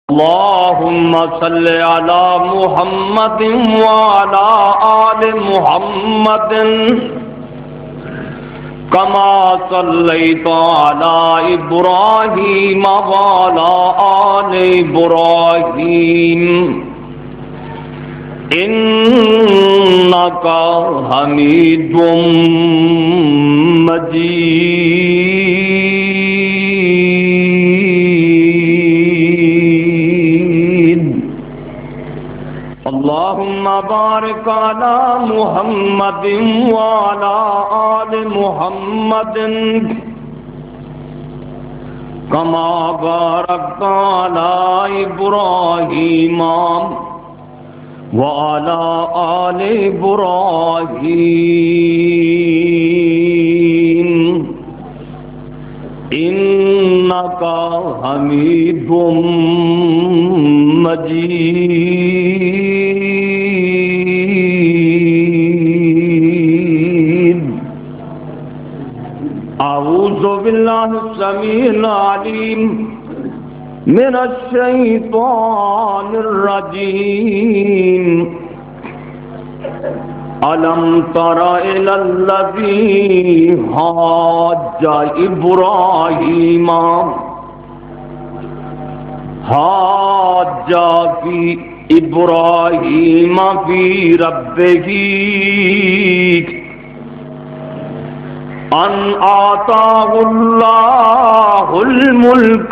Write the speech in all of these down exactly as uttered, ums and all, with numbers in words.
اللهم صل على محمد وعلى آل محمد كما صليت على إبراهيم وعلى آل إبراهيم إنك حميد مجيد. اللهم بارك على محمد وعلى آل محمد كما باركت على إبراهيم وعلى آل إبراهيم إنك حميد مجيد. أعوذ بالله السميع العليم من الشيطان الرجيم. ألم تر إلى الذي حاج إبراهيم حاج في إبراهيم في ربه أن آتاه الله الملك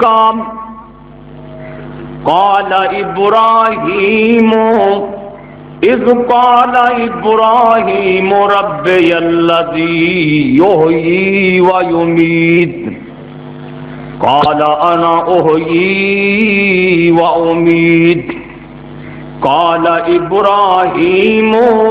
قال إبراهيم إذ قال إبراهيم ربي الذي يحيي ويميت قال أنا أحيي وأميت قال إبراهيم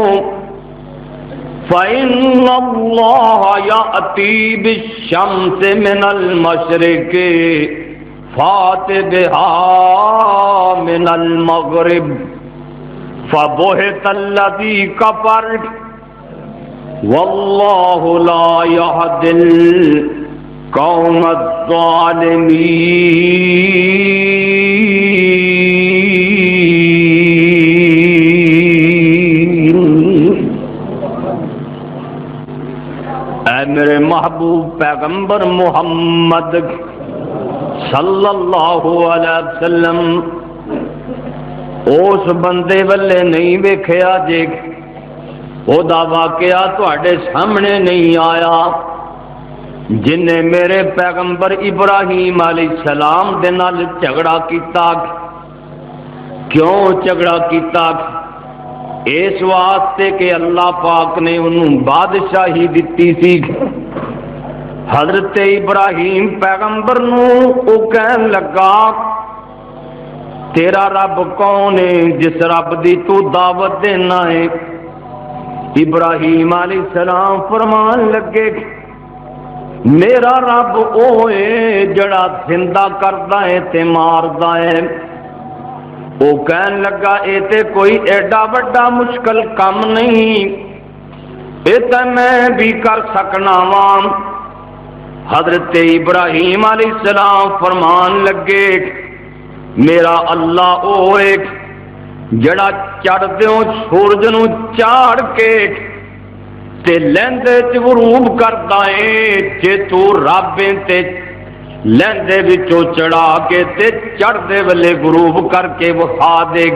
فإن الله يأتي بالشمس من المشرق فات بها من المغرب فبهت الذي كفر والله لا يهدي القوم الظالمين. اے میرے محبوب پیغمبر محمد صلی اللہ علیہ وسلم اس بندے والے نہیں ویکھیا جے او دا واقعہ تواڈے سامنے نہیں آیا جن نے میرے پیغمبر ابراہیم علیہ السلام دے نال جھگڑا کیتا. کیوں جھگڑا کیتا؟ اس واسطے کہ اللہ پاک نے انہوں بادشاہی دتی سی. حضرت ابراہیم پیغمبر نو او کہن لگا تیرا رب کون ہے جس رب دی تو دعوت دینا ہے؟ ابراہیم علیہ السلام فرمان لگے میرا رب او ہے جڑا زندہ کردا ہے تے ماردا ہے. او کہن لگا اے تے کوئی ایڈا بڑا مشکل کام نہیں، اے تے میں بھی کر سکنا واں. حضرت ابراہیم علیہ السلام فرمان لگے میرا اللہ او ایک جڑا چڑھ دیوں سورج نو چاڑ کے تے لیندے چ غروب کردا اے. جے تو رب تے لیندے وچوں چڑھا کے تے چڑھدے ویلے غروب کر کے وخا دے.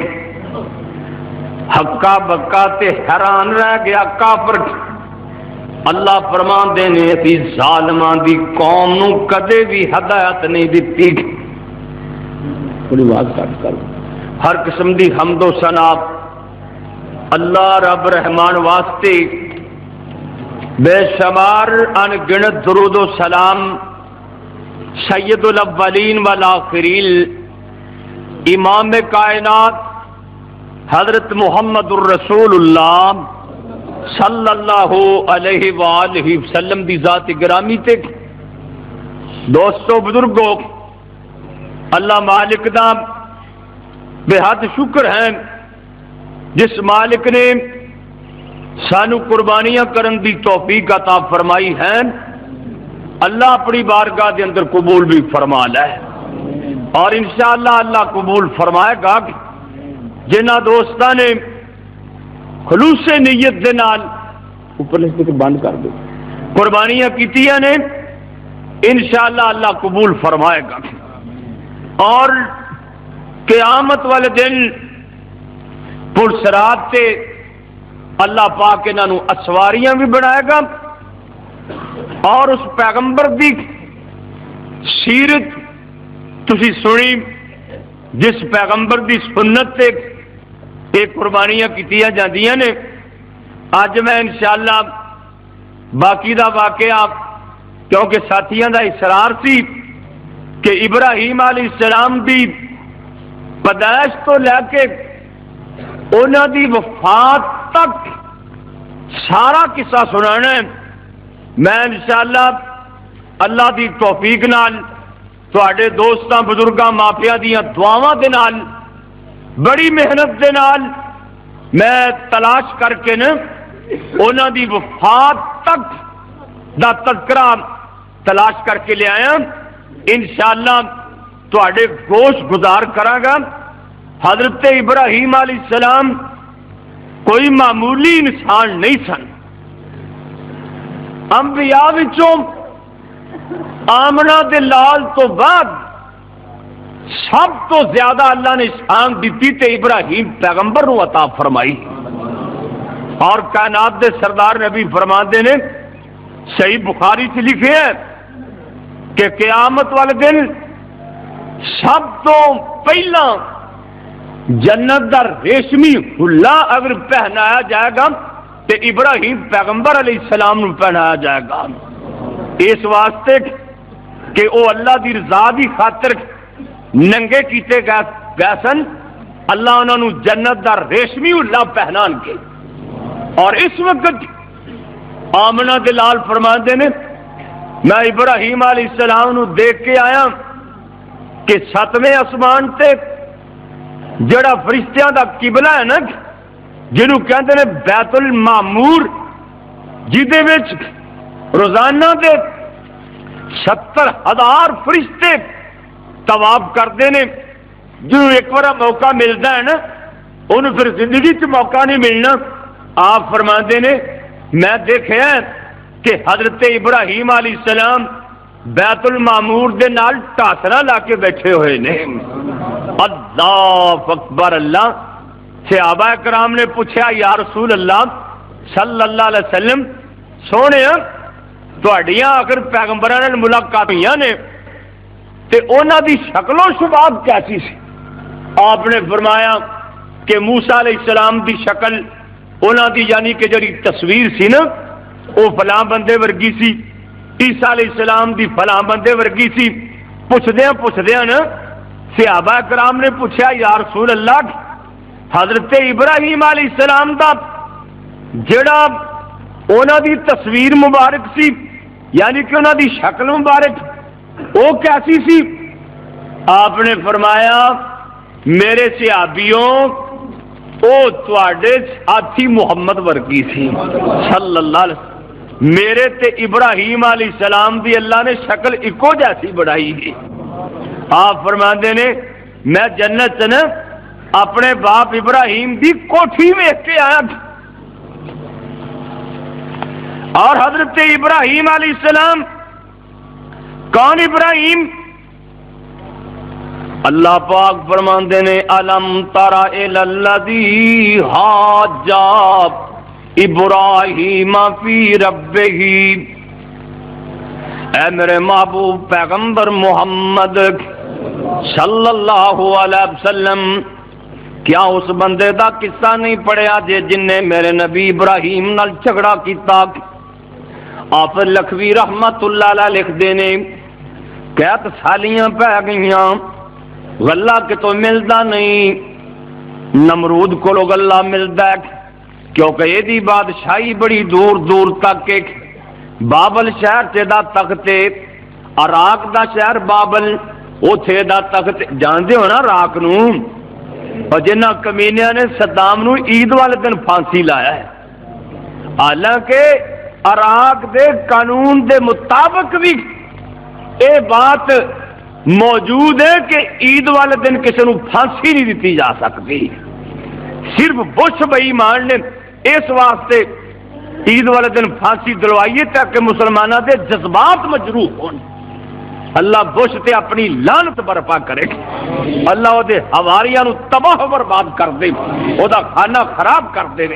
ہکا بکا تے حیران رہ گیا کافر. اللہ فرماندے نے اسی ظالماں دی قوم نو کدے بھی ہدایت نہیں دتی. تھوڑی آواز کٹ کر. ہر قسم دی حمد و ثنا اللہ رب رحمان واسطے، بے شمار ان گنت درود و سلام سید الاولین والآخرین امام کائنات حضرت محمد الرسول اللہ صلی اللہ علیہ وآلہ وسلم دی ذات گرامی تے. دوستو بزرگو، اللہ مالک دا بے حد شکر ہے جس مالک نے سانو قربانیاں کرن دی توفیق عطا فرمائی ہے. اللہ اپنی بارگاہ دے اندر قبول بھی فرما لے. اور انشاءاللہ اللہ قبول فرمائے گا جنہ دوستاں نے خلوص نیت دے نال اوپر لکھ بند کر دو قربانیاں کیتیاں نے انشاءاللہ اللہ قبول فرمائے گا. اور قیامت والے دن پرسرات تے اللہ پاک انہاں نوں اسواریاں بھی بنائے گا اور اس پیغمبر دی سیرت تسی سنی جس پیغمبر دی سنت تے یہ قربانیاں کیتیاں جاندیاں نے. اج میں انشاءاللہ باقی دا واقعہ کیونکہ ساتھیاں دا اصرار سی کہ ابراہیم علیہ السلام دی پیدائش تو لے کے انہاں دی وفات تک سارا قصہ سنانا ہے. میں انشاءاللہ اللہ دی توفیق نال تواڈے دوستاں بزرگاں ماپیاں دیاں دعاواں دے نال بڑی محنت دے نال میں تلاش کر کے نا انہاں دی وفات تک دا تذکرہ تلاش کر کے لے آیا. انشاءاللہ تواڈے گوش گزار کراں گا. حضرت ابراہیم علیہ السلام کوئی معمولی انسان نہیں سن. انبیاء وچوں آمنہ دے لال تو بعد سب تو زیادہ اللہ نے شان دیتی تے ابراہیم پیغمبر نو عطا فرمائی. اور کائنات دے سردار نبی فرماندے نے صحیح بخاری سے لکھے ہیں کہ قیامت والے دن سب تو پہلا جنت دا ریشمی حلہ اگر پہنایا جائے گا تو ابراہیم پیغمبر علیہ السلام نو پہنایا جائے گا. اس واسطے کہ وہ اللہ دی رضا دی خاطر ننگے کیتے گئے سن. اللہ انہوں نے جنت دا ریشمی حلہ پہنان کے. اور اس وقت آمنہ دلال فرماندے نے میں ابراہیم علیہ السلام نو دیکھ کے آیا کہ ستویں آسمان تے جڑا فرشتیاں دا قبلہ ہے نا جنہوں کہندے نے بیت المعمور جدے وچ روزانہ دے ستر ہزار فرشتے طواف کرتے ہیں. جنہوں ایک بار موقع ملتا ہے نا انہوں پھر زندگی چ موقع نہیں ملنا. آپ فرماندے نے میں دیکھا کہ حضرت ابراہیم علیہ السلام بیت المعمور دے نال ٹاسرا لا کے بیٹھے ہوئے نے. اللہ اکبر. اللہ صحابہ کرام نے پوچھا یا رسول اللہ صلی اللہ علیہ وسلم سونے تہاڈیاں اگر پیغمبراں نال ملاقات ہوئیاں نے تے انہاں دی شکل و شباب کیسی سی؟ آپ نے فرمایا کہ موسیٰ علیہ السلام دی شکل انہاں دی یعنی کہ جڑی تصویر سی نا وہ فلاں بندے ورگی سی. عیسیٰ علیہ السلام دی فلاں بندے ورگی سی. پوچھدیاں پوچھدیاں نا صحابہ کرام نے پوچھا یا رسول اللہ حضرت ابراہیم علیہ السلام دا جڑا انہاں دی تصویر مبارک سی یعنی کہ انہاں دی شکل مبارک وہ کیسی سی؟ آپ نے فرمایا میرے صحابیوں او تواڈے ساتھی محمد ورگی سی صلی اللہ علیہ وسلم. میرے تے ابراہیم علیہ السلام دی اللہ نے شکل اکو جیسی بڑھائی گئی. آپ فرماندے نے میں جنت نا اپنے باپ ابراہیم دی کوٹھی ویکھ کے آیا اور حضرت ابراہیم علیہ السلام کون ابراہیم؟ اللہ پاک فرماندے نے الم ترى الى الذي حاج ابراہیم فی ربہ. اے میرے محبوب پیغمبر محمد صلی اللہ علیہ وسلم کیا اس بندے دا قصہ نہیں پڑھیا جے جن نے میرے نبی ابراہیم نال جھگڑا کیتا؟ آپ لکھوی رحمت اللہ علیہ لکھ دینے کہت سالیاں پہ گئیاں غلہ کہ تو ملدا نہیں. نمرود کو لو غلہ ملدا ہے کیونکہ یہ دی بادشاہی بڑی دور دور تک ایک بابل شہر تے دا تخت عراق دا شہر بابل اوتھے دا تخت جاندے ہو نا راک نو. اور جنہ کمینیاں نے صدام نو عید والے دن پھانسی لایا ہے. حالانکہ عراق دے قانون دے مطابق بھی اے بات موجود ہے کہ عید والے دن کسی کو پھانسی نہیں دیتی جا سکتی. صرف بش بے ایمان نے اس واسطے عید والے دن پھانسی دلوائیے تاکہ مسلمانوں کے جذبات مجروح ہون. اللہ بش تے اپنی لعنت برپا کرے، اللہ وہ حواریاں نو تباہ برباد کر دے، وہ کھانا خراب کر دے.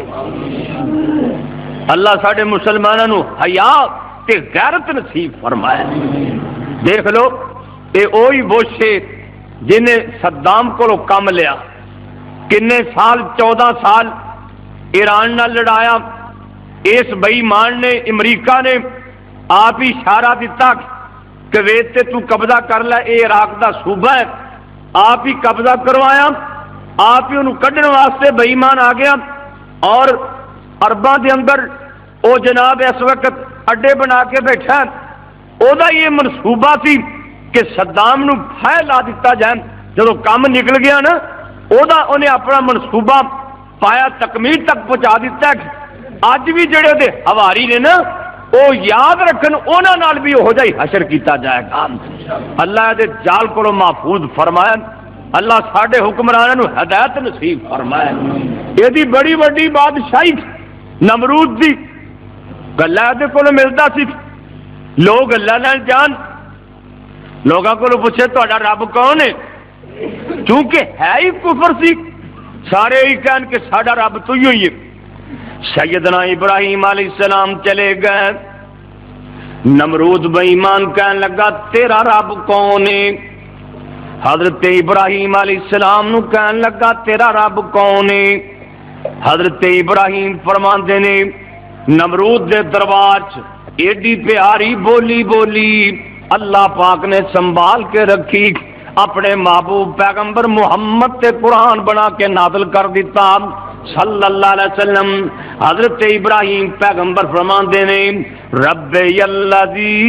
اللہ ساڈے مسلمانوں نو حیا تے غیرت نصیب فرمائے. دیکھ لو یہ وہی بش ہے جنہیں صدام کو کم لیا، کنے سال چودہ سال ایران نہ لڑایا. اس بے ایمان نے امریکہ نے آپ ہی اشارہ دیتا کویت تے تو قبضہ کر لے، اے عراق دا صوبہ ہے، آپ ہی قبضہ کروایا، آپ ہی انہوں کڈن واسطے بے ایمان آ گیا. اور عرباں دے اندر او جناب اس وقت اڈے بنا کے بیٹھا ہے. او دا یہ منصوبہ سی کہ صدام نو پھیل لا دیتا جائے. جدو کام نکل گیا نا او دا انہیں اپنا منصوبہ پایا تکمیل تک پہنچا دیتا ہے. اج بھی جڑے دے حواری نے نا وہ یاد رکھن انہاں نال بھی ہو جائی حشر کیتا جائے گا. اللہ دے جال کو محفوظ فرمائے. اللہ ساڈے حکمرانوں نو ہدایت نصیب فرمائے. یہ دی بڑی بڑی بادشاہی نمرود دی گلا دے کول ملتا سی. لوگ گلا لین جان لوگوں کو پوچھے تہاڈا رب کون ہے؟ چونکہ ہے ہی کفر سی، سارے ہی کہن کہ ساڈا رب تو ہی ہوئی ہے. سیدنا ابراہیم علیہ السلام چلے گئے، نمرود بے ایمان کہنے لگا تیرا رب کون ہے؟ حضرت ابراہیم علیہ السلام نو کہنے لگا تیرا رب کون ہے؟ حضرت ابراہیم فرماندے نے نمرود دے دربار چ ایڈی پیاری بولی بولی اللہ پاک نے سنبھال کے رکھی. اپنے محبوب پیغمبر محمد تے قرآن بنا کے نازل کر دیتا صلی اللہ علیہ وسلم. حضرت ابراہیم پیغمبر فرماندے نے رب الذی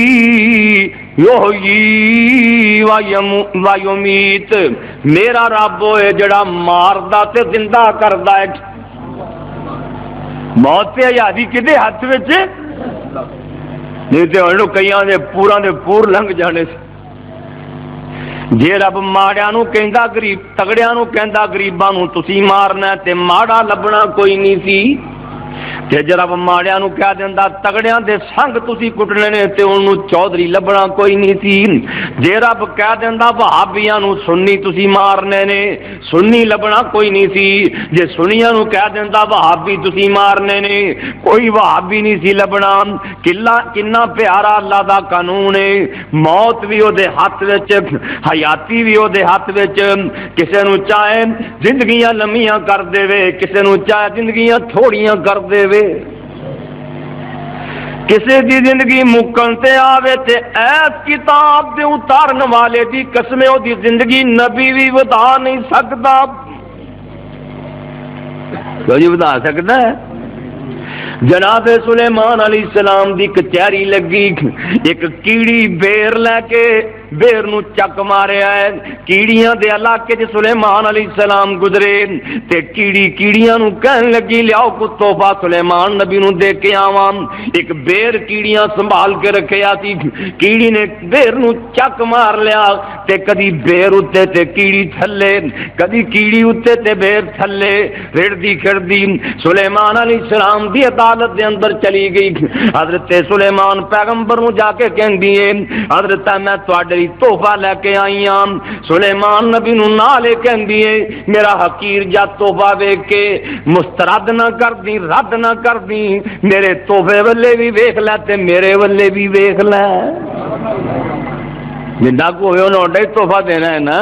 یحیی و یمیت، میرا رب ہے جڑا ماردا تے زندہ کردا ہے. موت تے حیاتی کدے ہاتھ وچ نہیں تے ہن کئیاں دے پوراں دے پور لنگ جانے سے. جے رب ماڑیاں نو کہندا غریب تگڑیاں نو کہندا غریباں نو تسی مارنا تے ماڑا لبنا کوئی نہیں سی. تے جے رب ماڑیاں نو کہہ دیندا تگڑیاں دے سنگ تسی کٹنے نے تے اونوں چودھری لبنا کوئی نہیں سی. جے رب کہہ دیندا وہابیاں نو سنی تسی مارنے نے سنی لبنا کوئی نہیں سی. جے سنیاں نو کہہ دیندا وہابی تسی مارنے نے کوئی وہابی نہیں سی لبنا. کلا کنا پیارا اللہ دا قانون ہے. موت بھی او دے ہاتھ وچ، حیاتی بھی او دے ہاتھ وچ. کسے نو چاہے زندگیاں لمیاں کر دے وے، کسے نو چاہے زندگیاں تھوڑیاں کر دے وے. کسی دی زندگی مکن تے آوے تے ایس کتاب دے اتارن والے دی قسم او دی زندگی نبی بھی بتا نہیں سکتا. کوئی بتا سکتا ہے؟ جناب سلیمان علیہ السلام دی کچہری لگی، ایک کیڑی بیر لے کے بیر نو چک ماریا ہے. کیڑیاں دے علاقے چ سلیمان علیہ السلام گزرے تے کیڑی کیڑیاں نو کہن لگی لیاؤ کو تحفہ سلیمان نبی نو دے کے آواں. ایک بیر کیڑیاں سنبھال کے رکھیا سی. کیڑی نے بیر نو چک مار لیا تے کدی بیر اتے تے کیڑی تھلے، کدی کیڑی اتے تے بیر تھلے. رڑدی کھڑدی سلیمان علیہ السلام دی عدالت دے اندر چلی گئی. حضرت سلیمان پیغمبر نو جا کے کہندی ہے حضرت میں تواڈے تحفہ لے کے آئی ہاں. سلیمان نبی نو نالے کہندی ہے میرا حقیر جا تحفہ ویکھ کے مسترد نہ کر دی، رد نہ کر دی. میرے تحفے والے بھی ویکھ لے تے میرے والے بھی ویکھ لے. جنہ کو ہوئے انہوں نے تحفہ دینا ہے نا.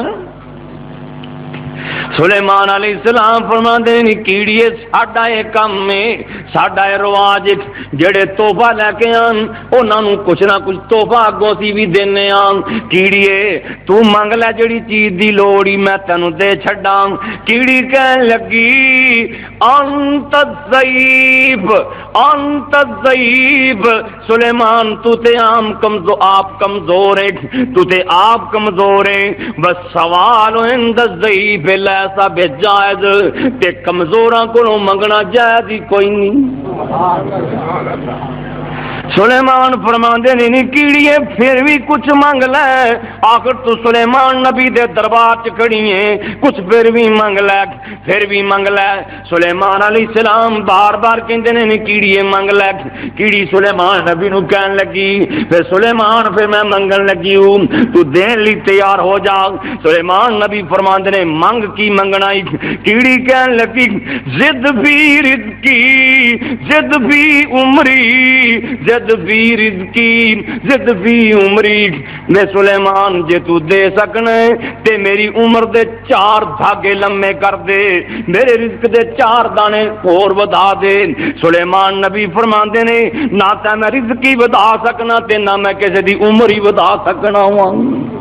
سلیمان علیہ السلام فرماندے نے کیڑیے ساڈا اے کم ہے، ساڈا اے رواج جڑے تحفہ لے کے آن انہاں نوں کچھ نہ کچھ تحفہ اگوں سی بھی دینے آن. کیڑیے تو منگ لے جڑی چیز دی لوڑی میں تینوں دے چھڈاں. کیڑی کہن لگی انت ضعیف انت ضعیف. سلیمان تو تے عام کمزور آپ کمزور ہے، تو تے آپ کمزور ہے. بس سوال عند الضعیف ایسا بے جائز تے کمزوراں کو منگنا جائز ہی کوئی نہیں. سلیمان فرماندے نے نہیں کیڑیے پھر بھی کچھ مانگ لے، آخر تو سلیمان نبی دے دربار چ کھڑی ہے، کچھ پھر بھی مانگ لے، پھر بھی مانگ لے۔ سلیمان علیہ السلام بار بار کہندے نے کیڑیے مانگ لے، کیڑی سلیمان نبی نو کہن لگی، پھر سلیمان پھر میں منگن لگی ہوں، تو دین لی تیار ہو جا۔ سلیمان نبی فرماندے نے مانگ کی منگنا، کیڑی کہن لگی زد بھی رزقی زد بھی عمری زد بھی رزقی زد بھی عمری، میں سلیمان جے تو دے سکنا تے میری عمر دے چار دھاگے لمے کر دے، میرے رزق دے چار دانے اور ودا دے۔ سلیمان نبی فرماندے نے نہ تے میں رزق ہی ودا سکنا تے نہ میں کسی دی عمر ہی ودا سکنا ہوں،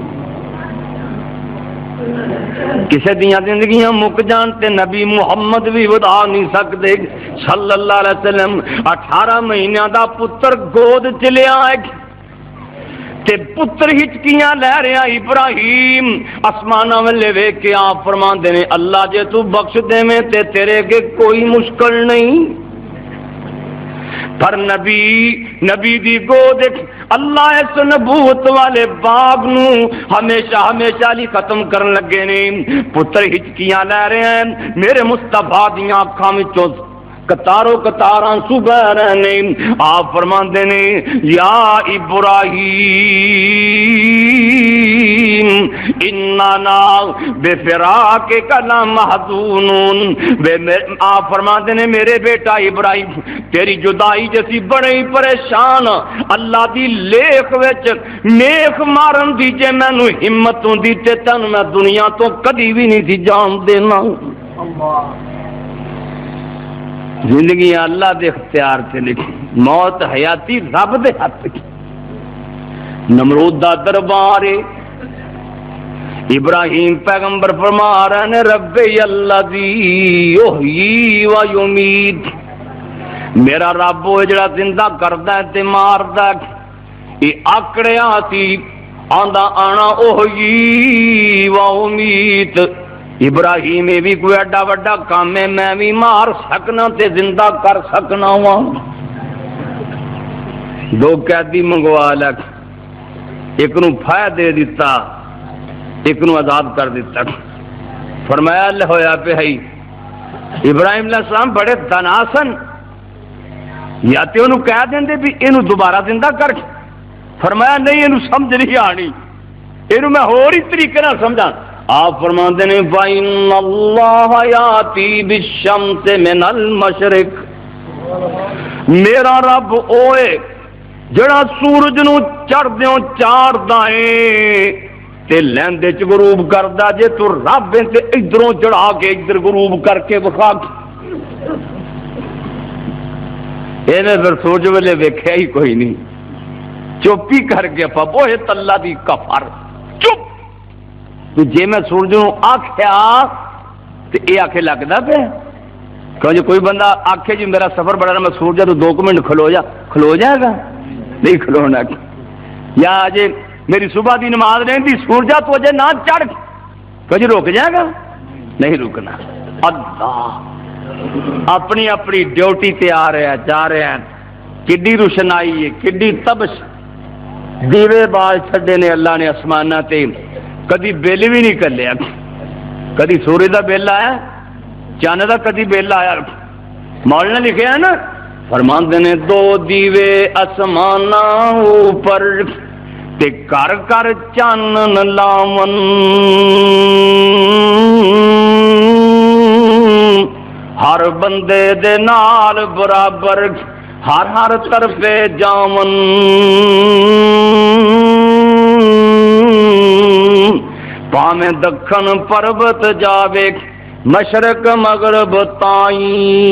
کسی دیا زندگیاں مک جان تے نبی محمد بھی ودا نہیں سکتے صلی اللہ علیہ وسلم۔ اٹھارہ مہینہ دا پتر گود چ لیا تے پتر ہچکیاں لے رہا ابراہیم آسماناں والے ویکھ کے آپ فرماندے نے اللہ جے تو بخش دے میں تے تیرے کے کوئی مشکل نہیں، پر نبی نبی دی گود اللہ اس نبوت والے باغ نو ہمیشہ ہمیشہ لی ختم کرن لگے نے۔ پتر ہچکیاں لے رہے ہیں، میرے مصطفیٰ دیاں اکھاں وچوں کتاروں کتاراں صبح رہنے، آپ فرماندے نے یا ابراہیم اننا بے فراق کلا محزونون، آپ فرماندے نے میرے بیٹا ابراہیم تیری جدائی جیسی بڑے ہی پریشان، اللہ دی لیخ وچ میخ مارن دی جے مینوں ہمت ہوندی تے تن میں دنیا تو کدی بھی نہیں تھی جان دینا۔ اللہ زندگی اللہ دے اختیار سے لکھی، موت حیاتی رب دے ہاتھ کی۔ نمرود دا دربار ابراہیم پیغمبر فرما رہے نے ربی الذی یحیی و یمیت، میرا رب وہ جڑا زندہ کردا ہے تے ماردا ہے، یہ آکڑیا سی آندا آنا اوہی و امیت۔ ابراہیم یہ بھی کوئی ایڈا وڈا کام ہے، میں بھی مار سکنا تے زندہ کر سکنا ہوں۔ دو قیدی منگوا لگ، ایک نو پھائے دے دیتا، ایک نو آزاد کر دیتا۔ فرمایا اللہ ہویا پہ ہے ابراہیم علیہ السلام بڑے دناسن، یا تے انہوں کہہ دیں دے بھی انہوں دوبارہ زندہ کر، فرمایا نہیں انہوں سمجھ نہیں آنی، انہوں میں ہو رہی طریقے نہ سمجھا۔ آپ فرماتے ہیں فَإِنَّ اللَّهَ يَأْتِي بِالشَّمْسِ مِنَ الْمَشْرِقِ، میرا رب اوے جڑا سورج نو چڑھ دیوں چار دائیں تے لیندے چ غروب کردا، جے تو رب تے ادھروں چڑھا کے ادھر غروب کر کے بخا، اینے پھر سوچ ویلے ویکھیا ہی کوئی نہیں، چوپی کر کے پبوئے تلا دی کفر چپ۔ تو جے میں سورج نو آکھیا تے اے آکھے لگدا پہ کہ جو کوئی بندہ آکھے جی میرا سفر بڑا رہا میں سورجا تو دو منٹ کھلو جا، کھلو جائے گا نہیں کھلونا، یا جے میری صبح دی نماز نہیں تھی سورجا تو اجے نہ چڑھ کہ جی رک جائے گا نہیں رکنا۔ اللہ اپنی اپنی ڈیوٹی تے آ رہا ہے جا رہا ہے، کڈی روشنائی ہے کڈی تبش، دیوے باز چھڈے نے اللہ نے آسماناں تے، کدی بل بھی نہیں کر لیا، کدی سورج دا بل آیا چاند دا کدی بل آیا، مولانا لکھیا ہے نا فرماندے نے دو دیوے آسماناں اوپر تے کر کر چانن لاون، ہر بندے دے نال برابر ہر ہر طرفے جاون، پاویں دکھن پربت جاوے مشرق مغرب تائیں،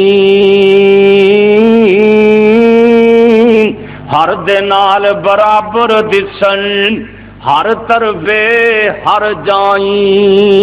ہر دے نال برابر دسن ہر طرفے ہر جائیں۔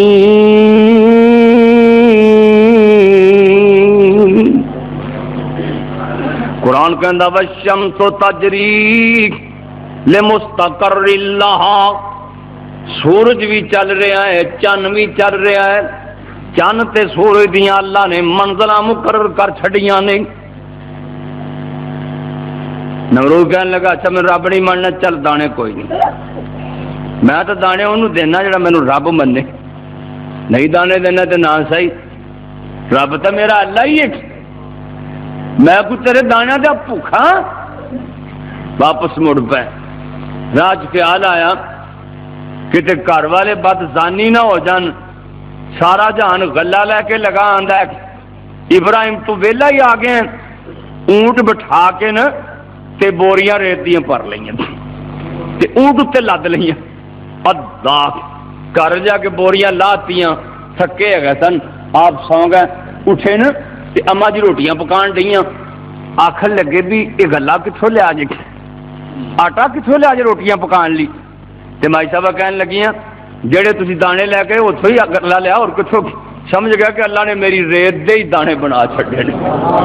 قرآن کہندا والشمس تجری لمستقر لہا، سورج بھی چل رہا ہے چن بھی چل رہا ہے، چن تے سورج دیاں اللہ نے منزلاں مقرر کر چھڑیاں نے۔ نمرود کہنے لگا اچھا میں رب نہیں ماننا، چل دانے کوئی نہیں، میں تو دانے انہوں دینا جڑا مینوں رب منے، نہیں دانے دینا تو نہ صحیح، رب تو میرا اللہ ہی ہے، میں کوئی تیرے دانے دے بھوکھا۔ واپس مڑ پے، راہ چ خیال آیا کتے گھر والے بدزانی نہ ہو جان، سارا جہان گلا لے کے لگا آندا ہے ابراہیم تو ویلا ہی آ گئے، اونٹ بٹھا کے نا تے بوریاں ریت دیاں پر لئیاں تے اونٹ اتنے لد لئیاں، اللہ گھر جا کے بوریاں لاتیاں، تھکے ہے گئے سن، آپ سو گئے، اٹھے نا تے اما جی روٹیاں پکان ڈیاں، آخر لگے بھی یہ گلا کتوں لیا جی، آٹا کتوں لیا جی روٹیاں پکان لی، تے مائی صاحبہ کہنے لگیاں جڑے تسی دانے لے کے اتوں ہی گلا لیا، اور کتوں سمجھ گیا کہ اللہ نے میری ریت دے ہی دانے بنا چھڑے نے،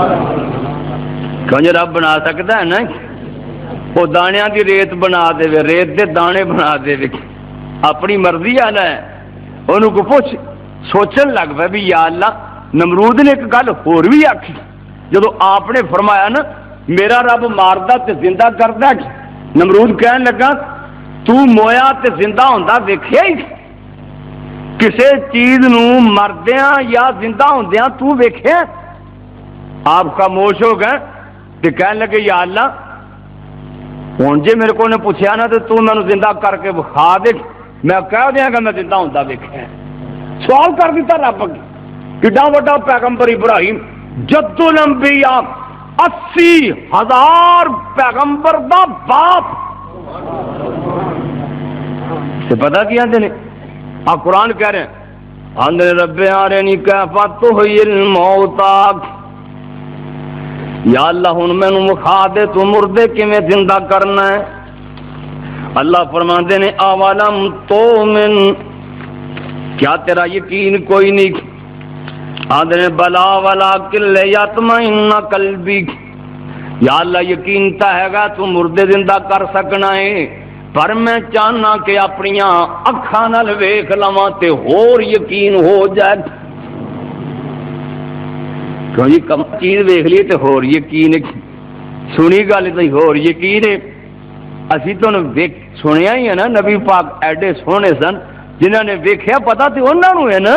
کیوں رب بنا سکتا ہے نا، وہ دانیاں دی ریت بنا دے، ریت دے دانے بنا دے، اپنی مرضی والا ہے، انہوں کو پوچھ سوچن لگ پہ بھی یا اللہ، نمرود نے ایک گل ہور بھی آکھی، جدو آپ نے فرمایا نا میرا رب ماردا تے زندہ کردا، نمرود کہنے لگا تو مویا تے زندہ ہوندا ویکھیا ہی، کسے چیز نو مردیاں یا زندہ ہوندیاں تو ویکھیا؟ آپ خاموش ہو گئے تے کہنے لگے یا اللہ ہوں جی میرے کو نے پوچھا نا تو مینوں زندہ کر کے بخا دے، میں کہہ دیا گا میں زندہ ہوندا ویکھیا، سوال کر دیتا رب کڈا وڈا پیغمبر ابراہیم جد الانبیاء اسی ہزار پیغمبر دا باپ، سے پتہ کیا آندے نے آ قرآن کہہ رہے ہیں آندے رب ارنی کیف تحیی الموتى، یا اللہ ہن مینوں مکھا دے تو مردے کیویں زندہ کرنا ہے، اللہ فرماندے نے اولم تؤمن، کیا تیرا یقین کوئی نہیں؟ آندے نے بلا ولکن لیطمئن قلبی، یا اللہ یقین تا ہے گا تو مردے زندہ کر سکنا ہے، پر میں چاہنا کہ اپنی اکھاں نال ویکھ لواں تے ہور یقین ہو جائے، کیوں جی کم چیز ویکھ لیے تے ہور یقین، سنی گل تے ہور یقین ہے، اسی تو سنیا ہی ہے نا، نبی پاک ایڈے سونے سن جنہوں نے ویکھیا پتا تے انہاں نوں ہے نا،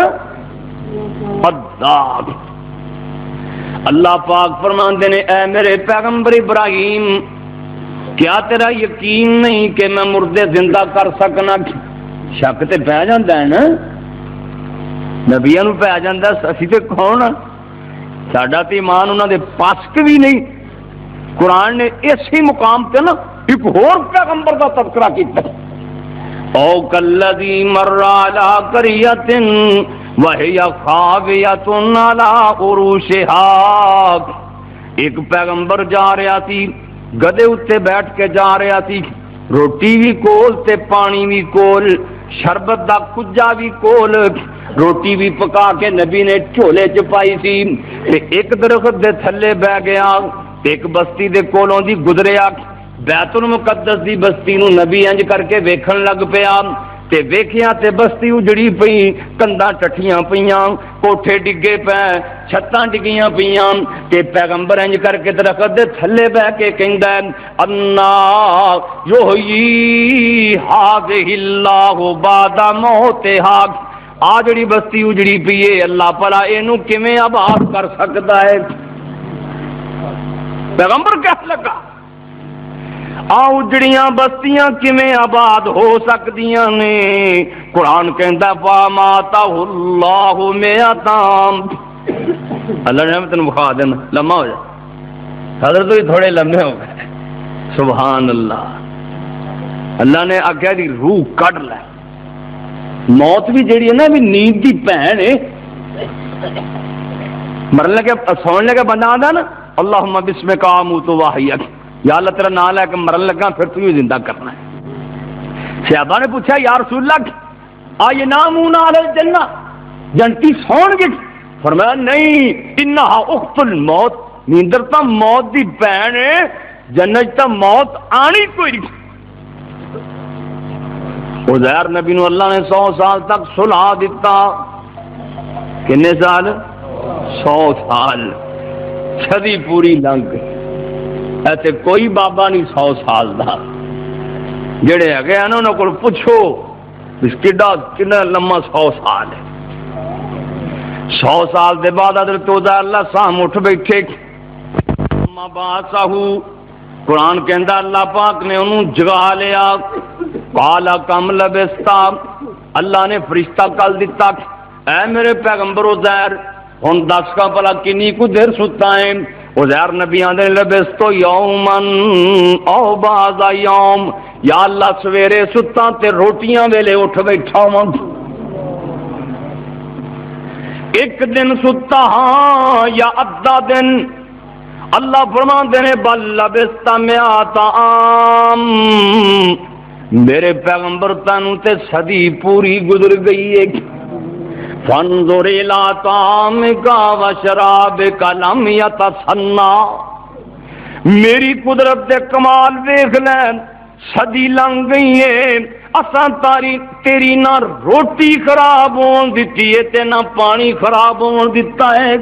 اللہ اللہ پاک فرماندے نے اے میرے پیغمبر ابراہیم کیا تیرا یقین نہیں کہ میں مردے زندہ کر سکنا؟ شک تے پہ جاندا ہے نا، نبیاں نوں پہ جاندا، اسی تے کون ساڈا تے ایمان انہاں دے پاس بھی نہیں، قرآن نے اسی مقام تے نا ایک اور پیغمبر دا تذکرہ کیتا، او کلذی مر علی قریۃ وہی خاویۃ علی عروشہا، ایک پیغمبر جا رہا سی گدے اتنے بیٹھ کے جا رہا سی، روٹی بھی کول تے پانی بھی کول، شربت دا کجا بھی کول، روٹی بھی پکا کے نبی نے جھولے چ پائی سی، تے ایک درخت دے تھلے بہ گیا، ایک بستی دے کولوں دی گزریا، بیت المقدس دی بستی نو نبی انج کر کے ویکھن لگ پیا، تے ویکھیا تے بستی اجڑی پئی، کنداں ٹٹھیاں پیاں، کوٹھے ڈگے پے، چھتاں ڈگیاں پیاں، تے پیغمبر انج کر کے درخت دے تھلے بہ کے کہندا ہے انا یحیی ھذہ اللہ بعد موتھا، آ جڑی بستی اجڑی پئی ہے اللہ بھلا اینوں کیویں آباد کر سکدا ہے؟ پیغمبر کہہ لگا آ اجڑیاں بستیاں کیویں آباد ہو سکدیاں نے؟ قرآن کہندا فاماتہ اللہ میاتام، اللہ نے تینوں بخا دینا، لمحہ ہو جا حضرت بھی تھوڑے لمبے ہو گئے، سبحان اللہ، اللہ نے آخیا دی روح کڈ لے، موت بھی جیڑی ہے نا بھی نیند دی بہن ہے، مرن لگے سون لگے بندہ آندا نا اللہم بسمک اموت واحیا، یا اللہ تیرا نام لے کے مرن لگا پھر تو ہی زندہ کرنا ہے۔ صحابہ نے پوچھا یا رسول اللہ آئے نامون علی الجنہ، جنتی سون گے؟ فرمایا نہیں، انہا اخت الموت، نیندر تا موت دی بہن ہے، جنت تا موت آنی کوئی نہیں۔ عزیر نبی نو اللہ نے سو سال تک سلا دیتا، کنے سال؟ سو سال، چھدی پوری لنگ، ایسے کوئی بابا نہیں سو سال دا جڑے ہے نا انہوں کو پوچھو کنا لما سو سال ہے. سو سال دے بعد حضرت عزیر اللہ سام اٹھ بیٹھے. قرآن کہندا اللہ پاک نے انہوں جگا لیا. قال کم لبستا, اللہ نے فرشتہ کل دیتا اے میرے پیغمبر عزیر ہن دس کا بلا کنی کو دیر ستا ہے. عزیر نبی آدھے لبستو یومن او بعض یوم, یا اللہ سویرے ستا تے روٹیاں ویلے اٹھ بیٹھا ہوں. ایک دن ستا ہاں یا ادھا دن. اللہ فرمان دینے بل لبستا میات عام, میرے پیغمبر تانوں تے صدی پوری گزر گئی ہے. فانظر الی طعامک و شرابک لم یتسنى, میری قدرت دے کمال دیکھ لیں صدی لنگ گئی ہے. اساں تاری تیری نہ روٹی خراب ہون دیتی ہے تے نہ پانی خراب ہون دیتا ہے.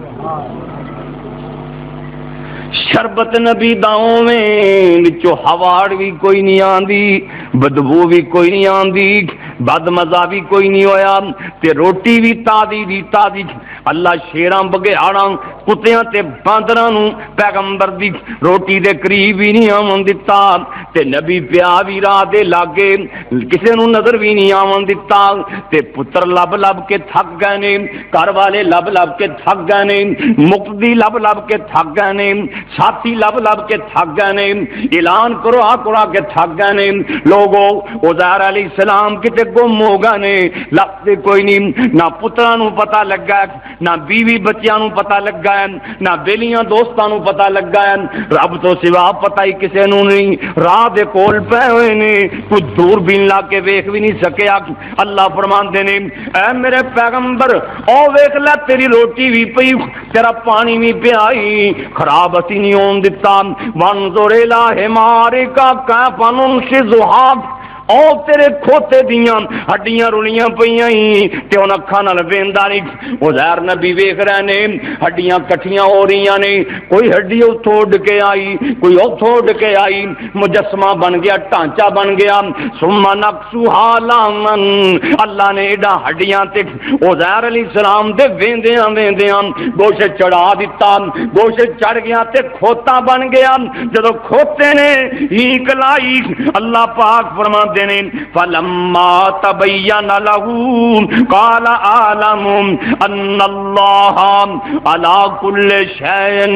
شربت نبی داؤں میں نچو ہواڑ بھی کوئی نہیں آندی, بدبو بھی کوئی نہیں آندی, بد مزہ بھی کوئی نہیں ہویا, تے روٹی بھی تازی دی تازی. اللہ شیراں بگیاڑاں کتیاں تے باندراں نوں پیغمبر دی روٹی دے قریب ہی نہیں آون دتا, تے نبی پیا بھی راہ دے لاگے کسے نوں نظر بھی نہیں آون دتا. تے پتر لب لب کے تھک گئے نے, گھر والے لب لب کے تھک گئے نے, مقتدی لب لب کے تھک گئے نے, ساتھی لب لب کے تھک گئے نے, اعلان کرو آ کرا کے تھک گئے نے. لوگوں عزیر علیہ السلام کتے گم ہو گئے نے, لفظ کوئی نہیں, نہ پتراں نوں پتہ لگا, نہ بیوی بچیاں نوں پتہ لگا, نہ بیلیاں دوستاں نوں پتہ لگا, رب تو سوا پتہ ہی کسے نوں نہیں. راہ دے کول پے ہوئے نے, کچھ دور بین لا کے ویکھ بھی نہیں سکیا. اللہ فرماندے نے اے میرے پیغمبر او ویکھ لے تیری روٹی بھی پئی, تیرا پانی بھی پیائی, خراب اسی نہیں ہون دتا. وانظر الی حمارک کیف ننشزھا, او تیرے کھوتے دیاں ہڈیاں رلیاں پئیاں تے ان اکھاں نال ویندا نہیں. عزیر نبی ویکھ رہے نے ہڈیاں کٹھیاں ہو رہیاں نے, کوئی ہڈی اتھوں اڈ کے آئی, کوئی اتھوں اڈ کے آئی, مجسمہ بن گیا, ٹانچا بن گیا. ثم نکسوھا لحما, اللہ نے ایڈا ہڈیاں تے عزیر علیہ السلام دے ویندیاں ویندیاں گوشت چڑھا دیتا. گوشت چڑھ گیا تے کھوتا بن گیا. جدو کھوتے نے ہینک لائی, اللہ پاک فرما فلما تبین له قال اعلم ان اللہ علی کل شیء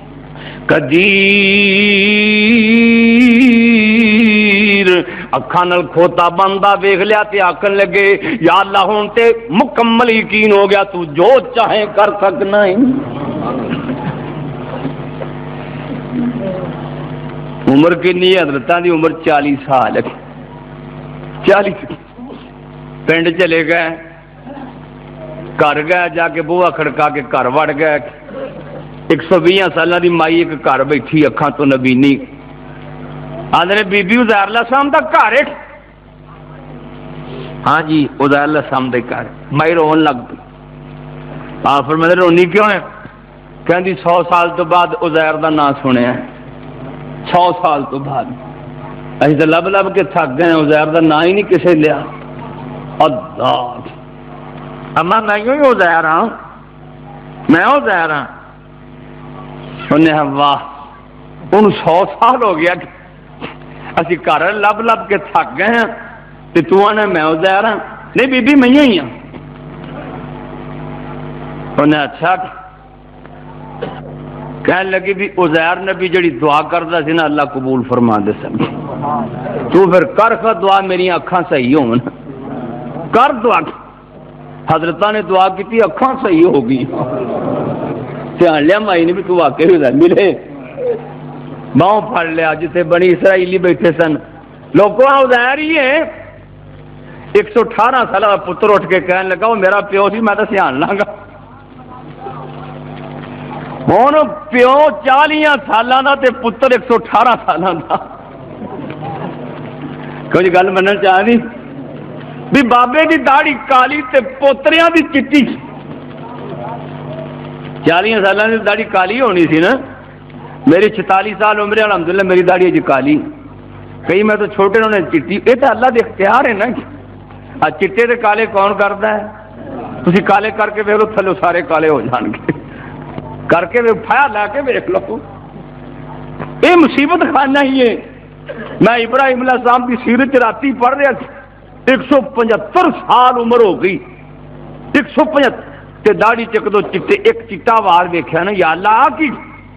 قدیر. اکھاں نال کھوتا بندہ ویکھ لیا تے آکھن لگے یا اللہ ہن تے مکمل یقین ہو گیا, تو جو چاہے کر سکنا ہے. عمر کنی ہے حضرتاں دی؟ عمر چالیس سال. چالیس پنڈ چلے گئے, گھر گئے, جا کے بوہا کھڑکا کے گھر وڑ گئے. ایک سو بھی سالہ دی مائی ایک گھر بیٹھی, اکھاں تو نبینی. آدھے بی بی عزیر اللہ السلام دا گھر ہے؟ ہاں جی عزیر اللہ السلام دا گھر. مائی رون لگ پئی. آپ فرماتے رونی کیوں ہے؟ کہندی سو سال تو بعد عزیر دا نام سنیا ہے. سو سال تو بعد اسی تو لب لب کے تھک گئے, عزیر دا نام ہی نہیں کسے لیا. اللہ اما میں کیوں ہی عزیر ہاں, میں عزیر ہاں. انہیں واہ ان سو سال ہو گیا اسی گھر لب لب کے تھک گئے ہیں تے تو آنا میں عزیر ہاں. نہیں بی بی میں ہی ہاں. انہیں اچھا کہنے لگی بھی عزیر نبی جڑی دعا کردا سی نا اللہ قبول فرما دے سن. تو پھر کر خا دعا, میری اکھاں صحیح ہون, کر دعا. حضرتاں نے دعا کی, اکھاں صحیح ہو گئی. دھیان لیا مائی نے بھی تو واقعی عزیر ملے, باؤں پھڑ لیا جتنے بنی اسرائیلی بیٹھے سن. لوگوں عزیر ہی ہے. ایک سو اٹھارہ سال کا پتر اٹھ کے کہنے لگا وہ میرا پیو سی, میں تو سیان لاگا. ہوں پیو چالیاں سالاں دا تے پتر ایک سو اٹھارہ سالاں دا. کوئی گل منن چاہیے بھی بابے دی داڑھی کالی تے پوتریاں دی چٹی. چالیاں سالاں دی داڑھی کالی ہونی سی نا, میری چھتالی سال عمر ہے الحمدللہ، میری داڑھی جی کالی، کئی میں تو چھوٹے انہوں نے چٹی، یہ تو اللہ دے اختیار ہے نا. چٹے تے کالے کون کرتا ہے؟ تسی کالے کر کے ویکھ لو، تھلے سارے کالے ہو جان گے، کر کے پھایا لا کے ویکھ لو. یہ مصیبت خانہ ہی ہے. میں ابراہیم علیہ السلام کی سیرت راتی پڑھ رہا تھا، ایک سو پچہتر سال عمر ہو گئی، ایک سو پچہتر داڑھی چک دو چٹے، ایک چٹا وال ویکھیا نا، یا اللہ کی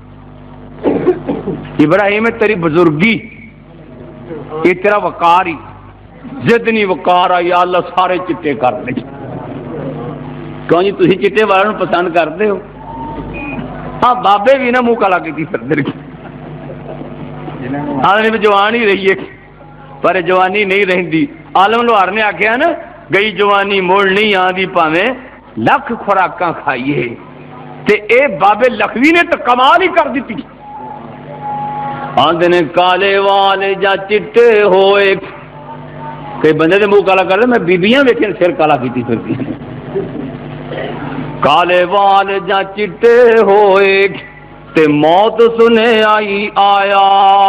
ابراہیم تیری بزرگی، یہ تیرا وقار ہی، زد نہیں وقار آ، یا اللہ سارے چٹے کر لے. کیوں جی تسی چٹے والوں پسند کرتے ہو؟ ہاں بابے بھی نا منہ کالا کی پھر آدمی جوان ہی رہی ہے، پر جوانی نہیں رہی. عالم لوہار نے آخیا نا، گئی جوانی موڑ نہیں آدھی پاویں لکھ خوراکاں کھائیے. تے اے بابے لکھوی نے تو کمال ہی کر دیتی. آندے نے کالے والے جا چٹے ہوئے، کئی بندے دے منہ کالا کر لے، میں بیبیاں ویکھیں سر کالا کیتی پھرتی. کالے والے جا چٹے ہوئے تے موت سنے آئی آیا،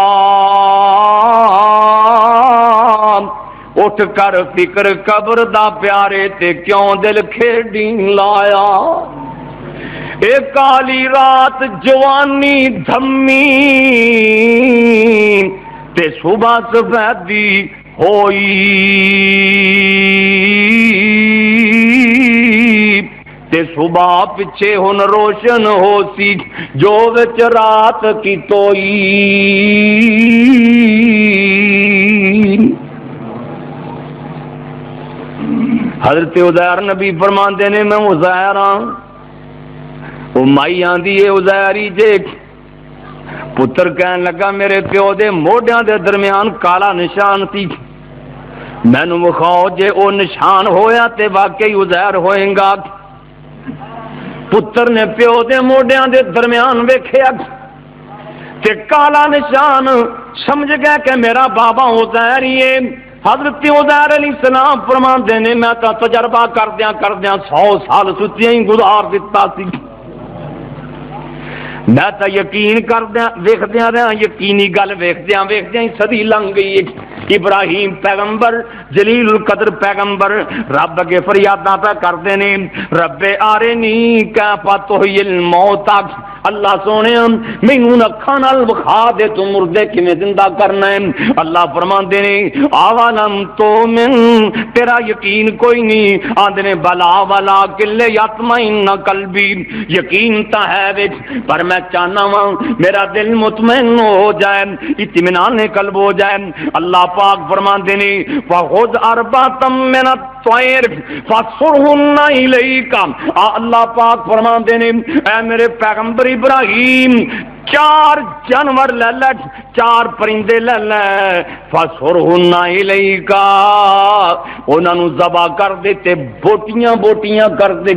اٹھ کر فکر قبر دا پیارے تے کیوں دل کھیڑی لایا. اے کالی رات جوانی دھمی تے صبح سفیدی ہوئی، تے صبح پچھے ہن روشن ہو سی جو وچ رات کی توئی. حضرت عزیر نبی فرماندے نے میں عزیر ہاں. وہ مائی آندی ہے عزیری جے، پتر کہن لگا میرے پیو دے موڈیاں دے درمیان کالا نشان تھی، مینوں وکھاؤ جے او نشان ہویا تے واقعی عزیر ہوئیں گا. پتر نے پیو دے موڈیاں دے درمیان ویکھیا تے کالا نشان، سمجھ گیا کہ میرا بابا عزیر ہی ہے. حضرت عزیر علیہ السلام فرماندے نے میں تا تجربہ کردیاں کردیاں سو سال ستیاں ہی گزار دیتا سی. میں تا یقین کردیاں ویکھدیاں رہا، یقینی گل ویکھدیاں ویکھدیاں ہی صدی لنگ گئی. ابراہیم پیغمبر جلیل القدر پیغمبر رب اگے فریاداں پہ کردے نے، رب آرنی کیف تحیی الموتى، اللہ سونے مینوں اکھاں نال وکھا دے تو مردے کیویں زندہ کرنا ہے. اللہ فرماندے نے اولم تؤمن، تیرا یقین کوئی نہیں؟ آندے نے بلا ولا کل یطمئن قلبی، یقین تا ہے وچ پر میں چاہنا وا میرا دل مطمئن ہو جائے، اطمینان قلب ہو جائے. اللہ پاک فرماندے نے فخذ اربعۃ من الطیر فصرهن الیک، اللہ پاک فرماندے نے اے میرے پیغمبر ابراہیم چار جانور لے لے، چار پرندے لے لے، فصرهن الیک، انہاں نو ذبح کر دے تے بوٹیاں بوٹیاں کر دے.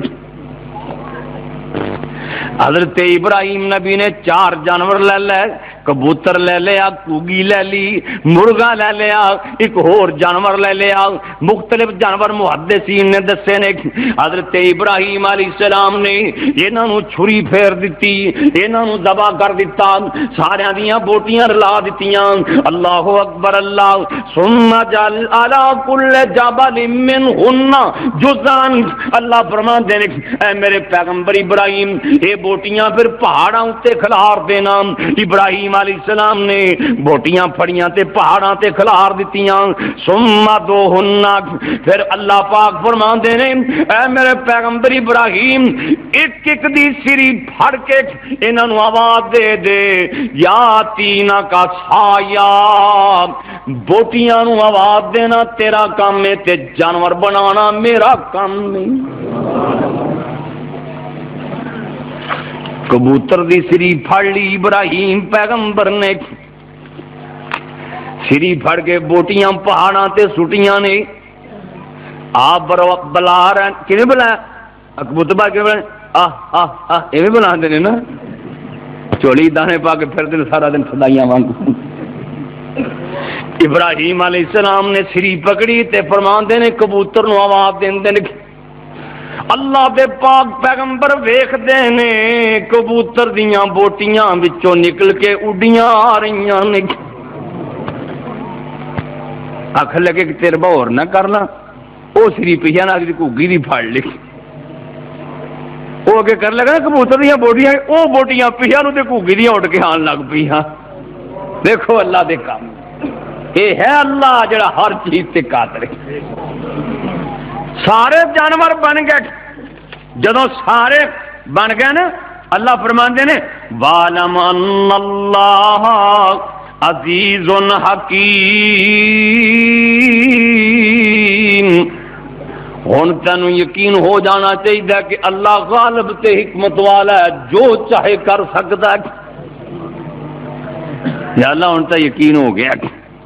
حضرت ابراہیم نبی نے چار جانور لے لے، کبوتر لے لیا، کوگی لے لی، مرغا لے لیا، ایک اور جانور لے لیا. مختلف جانور محدثین نے دسے نے. حضرت ابراہیم علیہ السلام نے انہاں نو چھری پھیر دتی، انہاں نو ذبح کر دتا، سارے دیاں بوٹیاں رلا دتیاں. اللہ اکبر اللہ. ثم جعل على كل جبل منهن جزءا، اللہ فرماندے نے اے میرے پیغمبر ابراہیم اے بوٹیاں پھر پہاڑاں تے کھلار دینا. ابراہیم علیہ السلام نے بوٹیاں پھڑیاں تے پہاڑاں تے کھلار دتیاں. ثم دوہن، پھر اللہ پاک فرماندے نے اے میرے پیغمبر ابراہیم ایک ایک دی سری پھڑ کے انہاں نو آواز دے دے یا تینا کا سایہ، بوٹیاں نو آواز دینا تیرا کام ہے تے جانور بنانا میرا کام نہیں. کبوتر دی سری پھڑ لی ابراہیم پیغمبر نے، سری پھڑ کے بوٹیاں پہاڑاں تے سٹیاں نے. آپ بلا رہے کیویں بلایا؟ کبوتر پا کے آہ آہ آہ ایویں بلاندے نے نا، چولی دانے پا کے پھردے نے سارا دن سدائیاں وانگو. ابراہیم علیہ السلام نے سری پکڑی تے فرماندے نے کبوتر نو آواز دیندے نے اللہ دے پاک پیغمبر ویکھدے نے کبوتر دیاں بوٹیاں وچوں نکل کے اڈیاں آ رہیاں نے. آخر لگے کہ تیرے بہور نہ کرنا وہ سری پیا نہ گھوگی دی پھڑ لی. وہ اگے کر لگا نا کبوتر دیاں بوٹیاں وہ بوٹیاں پیا نو تے گھوگی دیاں اٹھ کے آن لگ پی. دیکھو اللہ دے کام یہ ہے اللہ جڑا ہر چیز تے قادر ہے. سارے جانور بن گئے جدو سارے بن گئے نا اللہ فرماندے نے وَعْلَمْ أَنَّ اللَّهَ عَزِيزٌ حَكِيمٌ. ہن تینوں یقین ہو جانا چاہیے کہ اللہ غالب تے حکمت والا ہے جو چاہے کر سکتا ہے. یا اللہ ہن تو یقین ہو گیا.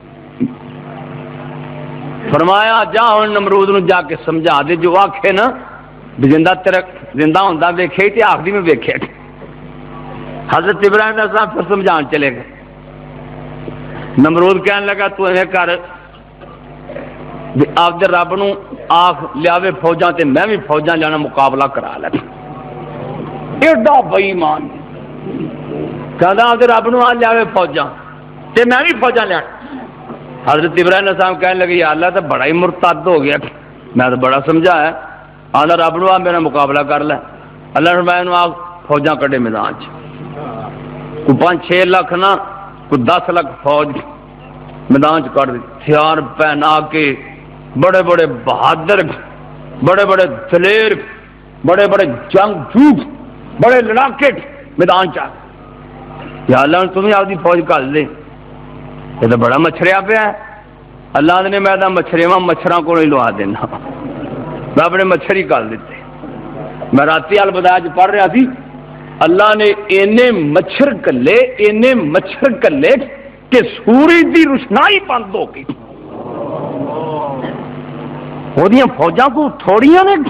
فرمایا جا ہن نمرود نو جا کے سمجھا دے جو آکھے نا زندہ تیرا زندہ ہوندا ویکھے تے آخری میں ویکھے. حضرت ابراہیم علیہ السلام پھر سمجھان چلے گئے. نمرود کہنے لگا تو ایویں کر آپ دے رب نو آکھ لیاوے فوجاں تے میں بھی فوجاں جانا مقابلہ کرا لے. ایڈا بے ایمان کہندا آپ دے رب نو آ لیاوے فوجاں تے میں بھی فوجاں لیا. حضرت ابراہیم علیہ السلام کہنے لگے یا اللہ تو بڑا ہی مرتد ہو گیا. میں تو بڑا سمجھایا آدھا رب نو آ میرا مقابلہ کر لے. اللہ نے آ فوجاں کٹے میدان چ کوئی پانچ چھ لاکھ نہ کوئی دس لاکھ فوج میدان چ کٹ دی. ہتھیار پہنا کے بڑے بڑے بہادر بڑے بڑے دلیر بڑے بڑے جنگجو بڑے لڑاکے میدان چ. یا اللہ نے تمہیں آپ کی فوج کل دے. یہ تو بڑا مچھریا پیا ہے. اللہ نے میں مچھروا مچھراں کو نہیں لوا دینا. میں اپنے مچھر ہی کر دیتے. میں رات البداع پڑھ رہا تھی اللہ نے اینے مچھر کلے اینے مچھر کلے کہ سورج دی روشنائی بند ہو گئی. وہ فوجاں کو تھوڑیاں نے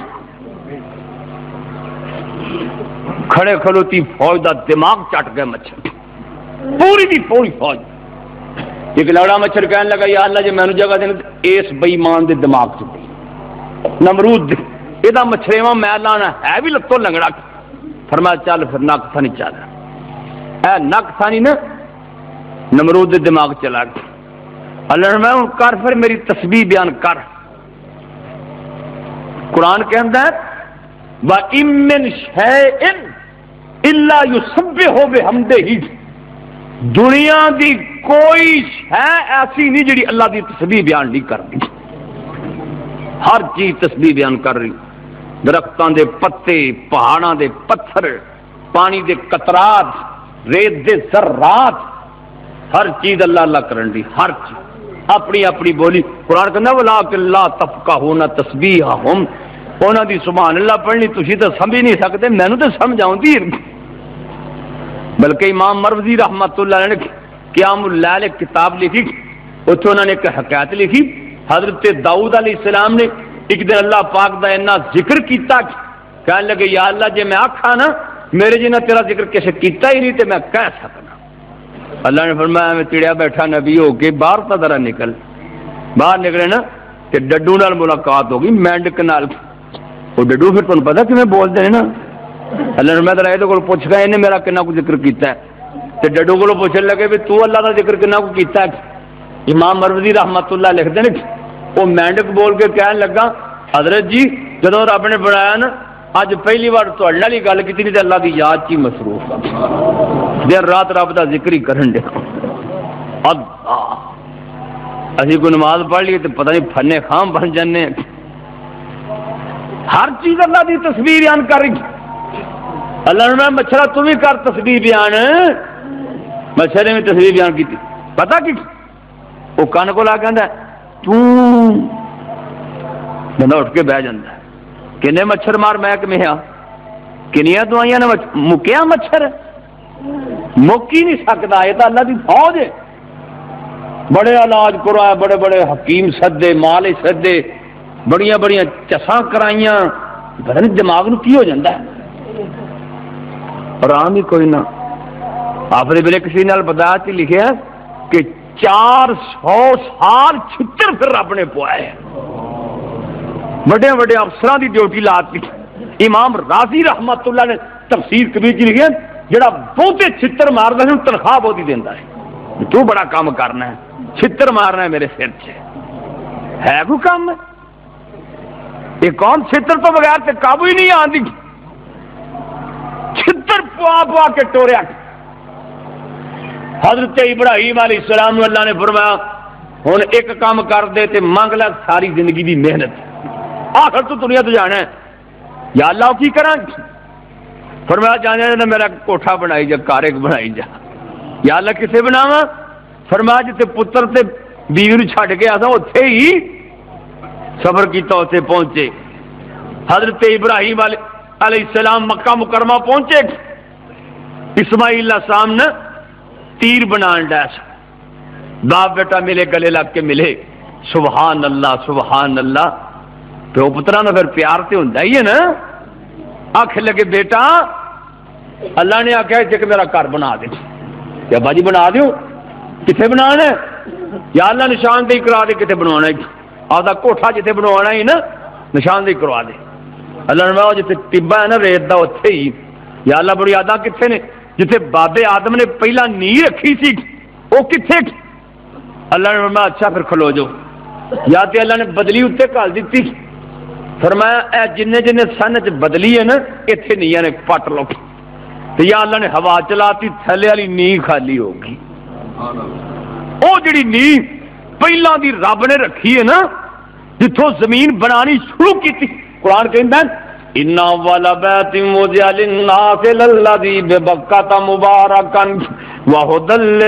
کھڑے کھلوتی فوج دا دماغ چٹ گئے مچھر پوری دی پوری فوج. ایک لڑا مچھر کہنے لگا یا اللہ جی مینو جگہ دینا اس بے ایمان دے دماغ چ نمرود یہ مچھرےواں میں لانا ہے بھی لتوں لنگڑا. فرمایا چل پھر نک تھانی چل اے نک تھانی نا نمرود دے دماغ چلا گیا. اللہ نے میں کر پھر میری تسبیح بیان کر. قرآن کہندا ہے وَإِن مِّن شَيْءٍ إِلَّا يُسَبِّحُ بِحَمْدِهِ. دنیا دی کوئی شے ایسی نہیں جڑی اللہ دی تسبیح بیان نہیں کرتی. ہر چیز تسبیح بیان کر رہی. درختاں دے پتے پہاڑاں دے پتھر پانی دے قطرات ریت دے ذرات ہر چیز اللہ اللہ کرن دی. ہر چیز اپنی اپنی بولی. قرآن کہندا وَلَٰكِن لَّا تَفْقَهُونَ تَسْبِيحَهُمْ. انہاں دی سبحان اللہ پڑھنی تسی تے سمجھ نہیں سکتے مینوں تے سمجھ آوندی. بلکہ امام مروزی رحمت اللہ نے قیام اللیل ایک کتاب لکھی. اتنے انہوں نے ایک حکایت لکھی. حضرت داؤد علیہ السلام نے ایک دن اللہ پاک دا اتنا ذکر کیتا کہنے لگے یا اللہ جی میں آکھا نا میرے جنہ تیرا ذکر کسے کیتا ہی نہیں تے میں کہہ سکنا. اللہ نے فرمایا میں چڑیا بیٹھا نبی ہو کے باہر تا ذرا نکل. باہر نکلے نا کہ ڈڈو نال ملاقات ہوگی مینڈک نال. وہ ڈڈو پھر تمہیں پتا کیویں بولتے ہیں نا. اللہ نے میں ذرا یہ کو پوچھ گیا انہیں میرا کنا کو ذکر کیتا ہے تے ڈڈو کو پوچھنے لگے بھی تو اللہ کا ذکر کنا کو کیتا ہے. امام مروزی رحمت اللہ لکھتے ہیں وہ مینڈک بول کے کہنے لگا حضرت جی جدو رب نے بنایا نا اج پہلی بار تھوڑے نال ہی گل کی نہیں تے اللہ کی یاد چ مصروف دن رات رب کا ذکر ہی کرن دے. اسی کو نماز پڑھ لیے تو پتہ نہیں پھنے خام بن جانے. ہر چیز اللہ کی تسبیح بیان کر رہی. اللہ نے میں مچھرا تو بھی کر تسبیح بیان. مچھر نے بھی تسبیح بیان کی. پتا کی وہ کن کو لا کہ بندہ اٹھ کے بہ جاتا ہے. کنے مچھر مار محک میں آ کنیا دوائیاں نے مکیا مچھر مک ہی نہیں سکتا. یہ تو اللہ کی فوج ہے. بڑے علاج کروایا بڑے بڑے حکیم سدے مال سدے بڑیاں بڑیاں چساں کرائیاں. پتہ نہیں دماغ نو کی ہو جاتا ہے. آرام ہی کوئی نہ. آپ نے میرے کسی نال بدایت ہی لکھے ہے کہ چار سو سال چھتر پھر رب نے پوائے بڑے بڑے افسران کی ڈیوٹی لاتی امام رازی رحمت اللہ نے تفسیر کبیر چ لکھا جڑا بہتے چھتر ماردا ہے تنخواہ بہت ہی دیندا ہے، تو بڑا کام کرنا ہے، چھتر مارنا ہے میرے سر چ ہے کوئی کام ہے؟ یہ قوم چھتر تو بغیر تے قابو ہی نہیں آندی، چھتر پوا پوا کے ٹوریا۔ حضرت ابراہیم علیہ السلام اللہ نے فرمایا ہن ایک کام کر دے تے مانگ لے ساری زندگی دی محنت، آخر تو دنیا تو جانا ہے، یا اللہ کی کراں؟ فرمایا جانے نے میرا کوٹھا بنائی جا، کارک بنائی جا۔ یا اللہ کسے بناواں؟ فرمایا جتے پتر تے بیوی نوں چھڈ کے آسا اوتھے ہی سفر کیتا، اوتھے پہنچے۔ حضرت ابراہیم علیہ السلام مکہ مکرمہ پہنچے، اسماعیل علیہ السلام نے تیر بنان ڈا سا، باپ بیٹا ملے، گلے لگ کے ملے، سبحان اللہ سبحان اللہ۔ پیو پترا نا پھر پیار تے ہوندا ہی ہے نا۔ آخ لگے بیٹا اللہ نے آخیا کہ میرا گھر بنا دے، یا باجی بنا دیو، کتنے بنانا ہے؟ یا اللہ نشاندہی کرا دے کتنے بنوانا ہے، آدھا کوٹھا جتنے بنوانا ہی نا نشاندہی کروا دے۔ اللہ نے کہا جتنے ٹبا ہے نا ریت دا اتھے ہی۔ یا اللہ بڑی آدھا کتنے نے؟ جتنے بابے آدم نے پہلا نیہ رکھی سی وہ کتنے؟ اللہ نے فرمایا اچھا پھر کھلو جو، یا تے اللہ نے بدلی اتنے کال دیتی، فرمایا اے جن جن سن چ بدلی ہے نا اتنے نیاں نے پٹ لو، تو یا اللہ نے ہوا چلاتی تھلے والی نیہ خالی ہو گئی۔ وہ جڑی نیہ پہلا دی رب نے رکھی ہے نا جتوں زمین بنانی شروع کی تھی، قرآن کہندا ہے اِنَّ أَوَّلَ بَيْتٍ وُضِعَ لِلنَّاسِ لَلَّذِي بِبَكَّةَ مُبَارَكًا وَهُدًى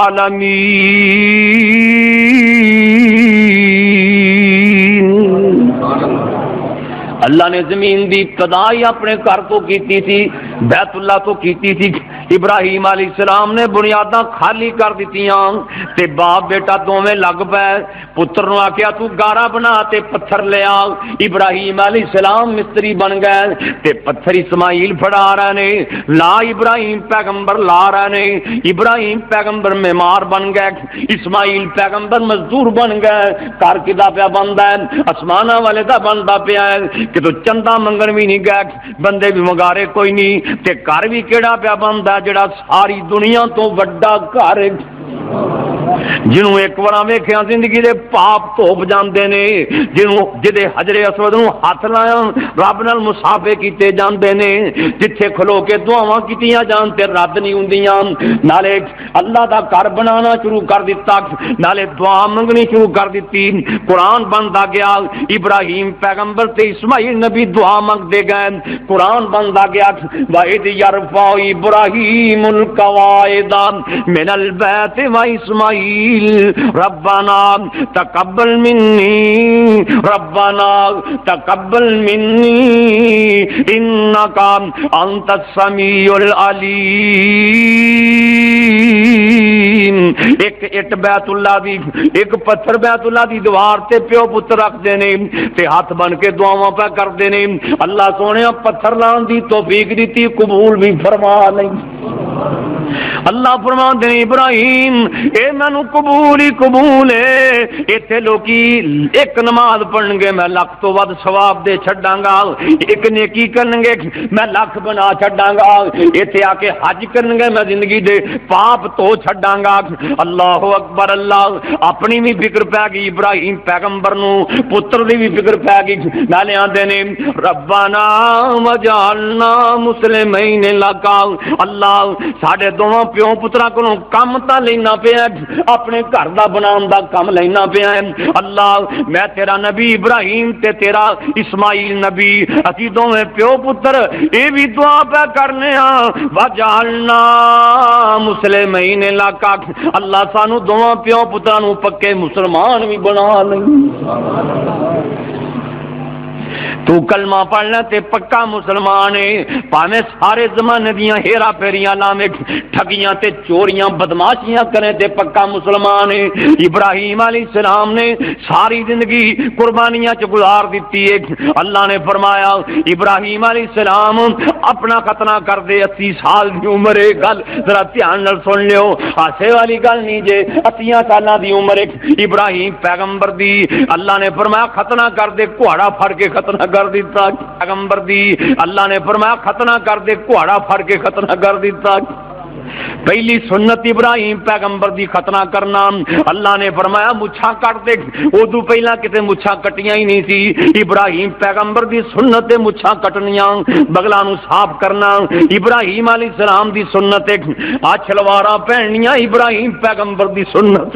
لِّلْعَالَمِينَ۔ اللہ نے زمین دی ابتدائی اپنے گھر تو کیتی تھی، بیت اللہ تو کیتی تھی، ابراہیم علیہ السلام نے بنیاداں خالی کر دیتیاں تے باپ بیٹا دوویں لگ پے، پتر نو آکھیا تو گارا بنا تے پتھر لے آ، ابراہیم علیہ السلام مستری بن گئے تے پتھر اسماعیل پھڑا رہے نے، لا ابراہیم پیغمبر لا رہے نے، ابراہیم پیغمبر معمار بن گئے، اسماعیل پیغمبر مزدور بن گئے، گھر کدا پیا بندا ہے؟ آسماناں والے دا بندا پیا ہے کہ تو چندہ منگن بھی نہیں گئے، بندے بھی مگارے کوئی نہیں، تے گھر بھی کیڑا پیا بندا جڑا ساری دنیا تو وڈا گھر ہے، جنہوں ایک بار ویکھیا زندگی دے پاپ دھوپ جاندے نے، جنہوں جدے حجر اسود نوں ہاتھ لایا رب نال مصافحے کیتے جاندے نے، جتھے کھلو کے دعاواں کیتیاں جان تے رد نہیں ہوندیاں، نالے اللہ دا گھر بنانا شروع کر دیتا، نالے دعا منگنی شروع کر دیتی، قرآن بندا گیا، ابراہیم پیغمبر تے اسماعیل نبی دعا منگدے گئے، قرآن بندا گیا، وَإِذْ يَرْفَعُ إِبْرَاهِيمُ الْقَوَاعِدَ مِنَ الْبَيْتِ وَإِسْمَاعِيلُ رَبَّنَا تَقَبَّلْ مِنِّي رَبَّنَا تَقَبَّلْ مِنِّي إِنَّكَ أَنْتَ السَّمِيعُ الْعَلِيمُ۔ ایک اٹ بیت اللہ دی، ایک پتھر بیت اللہ دی دیوار تے پیو پتر رکھ دینے تے ہاتھ بن کے دعاواں پہ کر دینے، اللہ سونے پتھر لان دی توفیق دیتی، قبول بھی فرما نہیں۔ اللہ فرما دے ابراہیم اے مینو قبول ہی قبول ہے، ایتھے لوکی ایک نماز پڑھن گے میں لاکھ تو ود ثواب دے چھڈاں گا، ایک نیکی کرن گے میں لاکھ بنا چھڈاں گا، ایتھے آ کے حج کرن گے میں زندگی دے پاپ تو چھڈاں گا۔ اللہ اکبر، اللہ اپنی بھی فکر پی گئی ابراہیم پیغمبر نو، پتر دی بھی فکر پی گئی، نالے آندے نے ربنا وجعلنا مسلمین لک، اللہ ساڈے دونوں پیو پترا کو کم تا لینا پیا، اپنے گھر دا بنان دا کم لینا پیا، اللہ میں تیرا نبی ابراہیم تے تیرا اسماعیل نبی اسی دونوں پیو پتر اے بھی دعا پہ کرنے ہاں، وجعلنا مسلمین لک، اللہ سانو دونوں پیو پترا نو پکے مسلمان بھی بنا لیں، تو کلمہ پڑھنا تے پکا مسلمان ہے، پاویں سارے زمانے دیاں ہیرا پھیریاں لاویں، ٹھگیاں تے چوریاں بدماشیاں کرے تے پکا مسلمان ہے۔ ابراہیم علیہ السلام نے ساری زندگی قربانیاں چ گزار دیتی ہے، اللہ نے فرمایا ابراہیم علیہ السلام اپنا ختنہ کر دے، اسی سال دی عمر ہے، گل ذرا دھیان نال سن لیو، ہاسے والی گل نہیں جے، اسی سالاں دی عمر ہے ابراہیم پیغمبر دی، اللہ نے فرمایا ختنہ کر دے، گھوڑا پھڑ کے ختنہ کر دیتا پیغمبر دی اللہ نے فرمایا ختنہ کر دے کہاڑا پھڑ کے ختنہ کر دیتا پہلی سنت ابراہیم پیغمبر دی ختنہ کرنا اللہ نے فرمایا مچھاں کٹ دے ادو پہلا کتے مچھاں کٹیاں ہی نہیں سی ابراہیم پیغمبر دی سنت مچھاں کٹنیاں بغلاں نو صاف کرنا ابراہیم علیہ السلام دی سنت آ شلوارا پہننیاں ابراہیم پیغمبر دی سنت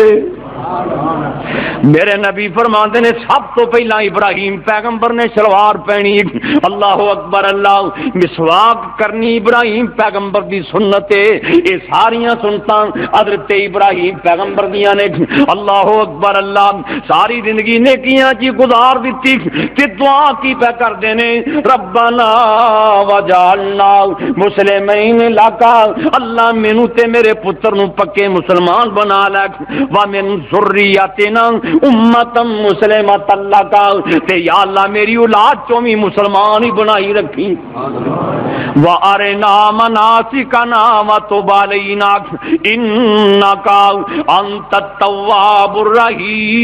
میرے نبی فرماندے نے سب تو پہلا ابراہیم پیغمبر نے شلوار پہنی اللہ اکبر اللہ مسواک کرنی ابراہیم پیغمبر دی سنت یہ ساریاں سنتاں حضرت ابراہیم پیغمبر دیاں نے اللہ اکبر اللہ ساری زندگی نیکیاں جی گزار دیتی تے دعا کی پہ کر دینے ربنا وجعلنا مسلمین لکا اللہ مینوں تے میرے پتر نو پکے مسلمان بنا لے ومن ذریتنا امتا مسلمۃ لکا تے یا اللہ میری اولاد چوں بھی مسلمان ہی بنائی رکھی وارنا مناسکنا وتب علینا انک انت التواب الرحیم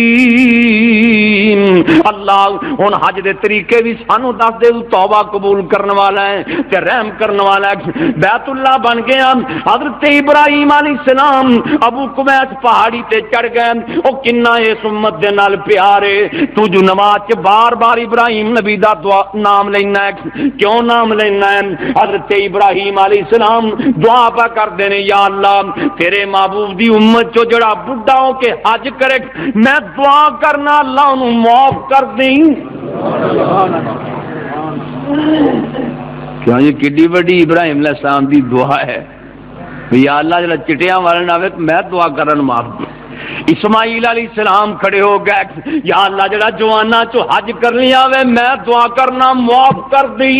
اللہ ہن حج دے طریقے بھی سانو دس دے توبہ قبول کرنے والا ہے تے رحم کرنے والا ہے بیت اللہ بن گیا حضرت ابراہیم علیہ السلام ابو قبیس پہاڑی تے چڑھ گئے او کنا اس امت دے نال پیارے تو جو نماز چ بار بار ابراہیم نبی دا دعا نام لینا ہے کیوں نام لینا ہے حضرت ابراہیم علیہ السلام دعا پا کر دینے یا اللہ تیرے محبوب دی امت چو جڑا بڑھا ہو کے حج کرے میں دعا کرنا اللہ انہوں معاف کر دیں کیوں یہ کڈی بڑی ابراہیم علیہ السلام دی دعا ہے یا اللہ جڑا چٹیاں والن آوے میں دعا کرن معاف دیں اسماعیل علیہ السلام کھڑے ہو گئے یا اللہ جڑا جوانا چو حج کر لیا وے میں دعا کرنا معاف کر دی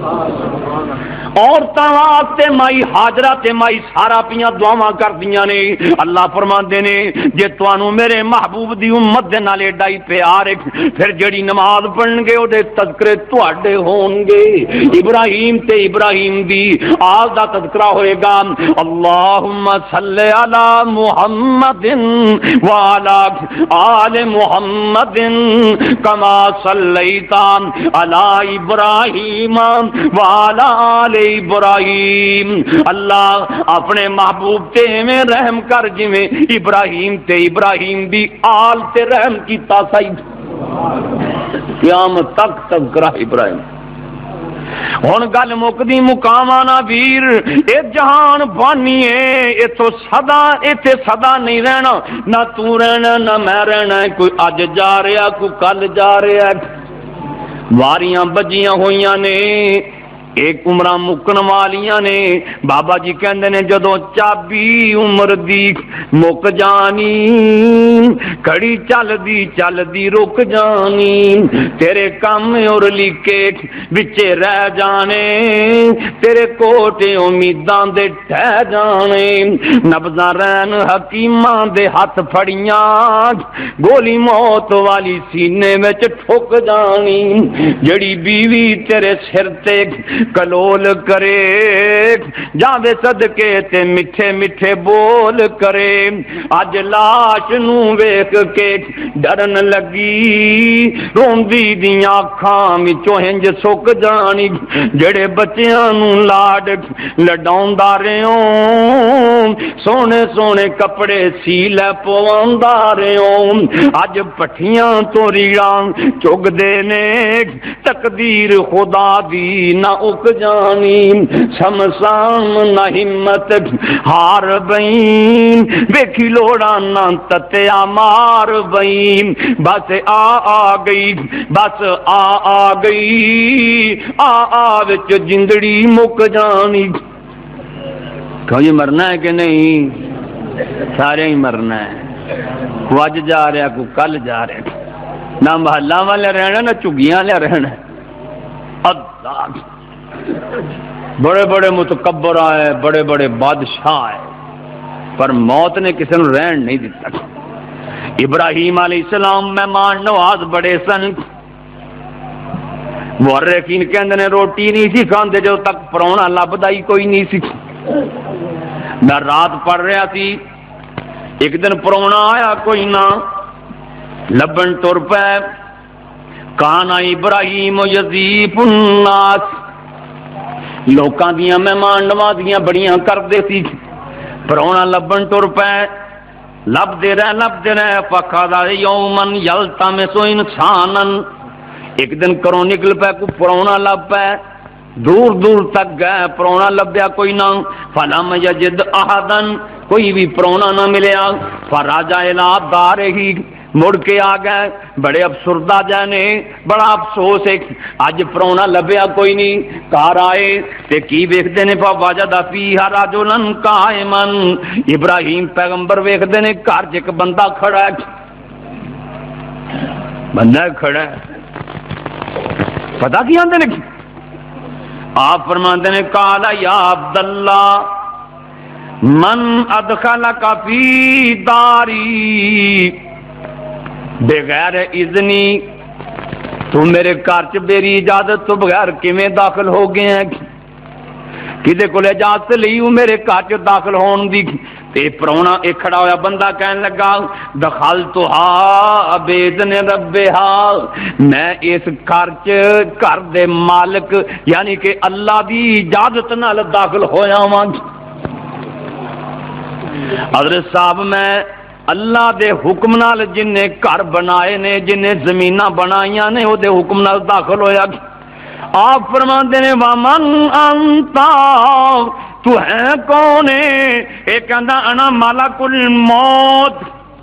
اور تے مائی حاجرہ تے مائی سارا پیاں دعاواں کر دیاں نے اللہ فرماندے نے جے تانوں میرے محبوب دی امت دے نال ایڈا ہی پیار ہے پھر جڑی نماز پڑھن گے او دے تذکرے تواڈے ہون گے ابراہیم تے ابراہیم دی آل دا تذکرہ ہوئے گا اللہم صلی علی محمد وعلی آل محمد کما صلیت علی ابراہیم وعلی آل ابراہیم اللہ اپنے محبوب تے میں رحم کر جویں ابراہیم تے ابراہیم دی آل تے رحم کیتا سید قیامت تک تذکرہ ابراہیم ہن گل مکدی مقامانا ویر اے جہان بانی ہے اے تو صدا ایتھے صدا نہیں رہنا نہ تو رہنا نہ میں رہنا کوئی اج جا رہا کوئی کل جا رہا واریاں بجیاں ہویاں نے ایک عمرہ مکن والیاں نے بابا جی کہندے نے جدوں چابی عمر دی مک جانی کھڑی چل دی چل دی رک جانی تیرے کام اور لکھے وچے رہ جانے تیرے کوٹے امیداں دے ٹھہ جانے نبضاں رہن حکیماں دے ہاتھ پھڑیاں گولی موت والی سینے وچ ٹھک جانی جڑی بیوی تیرے سر تے کلول کرے جاوے صدقے تے میٹھے میٹھے بول کرے اج لاش نو ویکھ کے ڈرن لگی روندی دیاں اکھاں وچوں ہنج سک جانی جڑے بچیاں نو لاڈ لڈاوندا رہیوں سونے سونے کپڑے سی لے پواندا رہیوں اج پٹھیاں تو ریڑاں چگ دے نے تقدیر خدا دی نہ اک جانی شمشان نہ ہمت ہار بین ویکھی لوڑا نہ تتیا مار بین بس آ آ گئی بس آ آ گئی آ آ وچ جندڑی مک جانی کوئی مرنا ہے کہ نہیں سارے ہی مرنا ہے کو اج جا رہا کو کل جا رہا نہ محلہ والے رہنا نہ چگیاں والے رہنا اللہ بڑے بڑے متکبر آئے بڑے بڑے بادشاہ آئے پر موت نے کسی نے رہن نہیں دیتا ابراہیم علیہ السلام مہمان نواز بڑے سن مورخین کہندے نے روٹی نہیں سی کھاندے جو تک پراؤنا لبدا ہی کوئی نہیں سی میں رات پڑھ رہا سی ایک دن پراؤنا آیا کوئی نہ لبن ٹر پے کانا ابراہیم یذیف الناس، لوکاں دیاں مہمان نوازیاں بڑیاں کردے سی، پرونا لبن ٹر پے، لب دے رہے لب دے رہے فقضا یومن یلتمس انسانن، ایک دن کروں نکل پے کو پرونا لب پے، دور دور تک گئے پرونا لبیا کوئی نہ، فلم یجد احدن، کوئی بھی پرونا نہ ملیا، فراجع الی دارہ، مڑ کے آ گئے بڑے افسردہ جانے، بڑا افسوس ہے اج پرونا لبیا کوئی نہیں، گھر آئے تے کی ویکھدے نے فوجد فیھا رجلا قائما، ابراہیم پیغمبر ویکھدے نے گھر چ ایک بندہ کھڑا ہے، بندہ کھڑا ہے، پتہ کی آندے نے، آپ فرماتے ہیں قال یا عبداللہ من ادخلک فی داری بغیر اذنی، تو میرے گھر چ میری اجازت تو بغیر کیویں داخل ہو گئے ہیں، کدے کول اجازت لئی میرے گھر چ داخل ہون دی، تے پرونا ایک کھڑا ہویا بندہ کہنے لگا دخلتھا باذن ربھا، میں اس گھر چ گھر دے مالک یعنی کہ اللہ دی اجازت نال داخل ہویا ہاں۔ حضرت صاحب میں اللہ دے حکم نال جن نے گھر بنائے نے، جن نے زمیناں بنائیاں نے، او دے حکم نال داخل ہویا۔ آپ فرماندے نے ومن انتا، تو ہے کون ہے؟ ایک کہندا انا ملک الموت،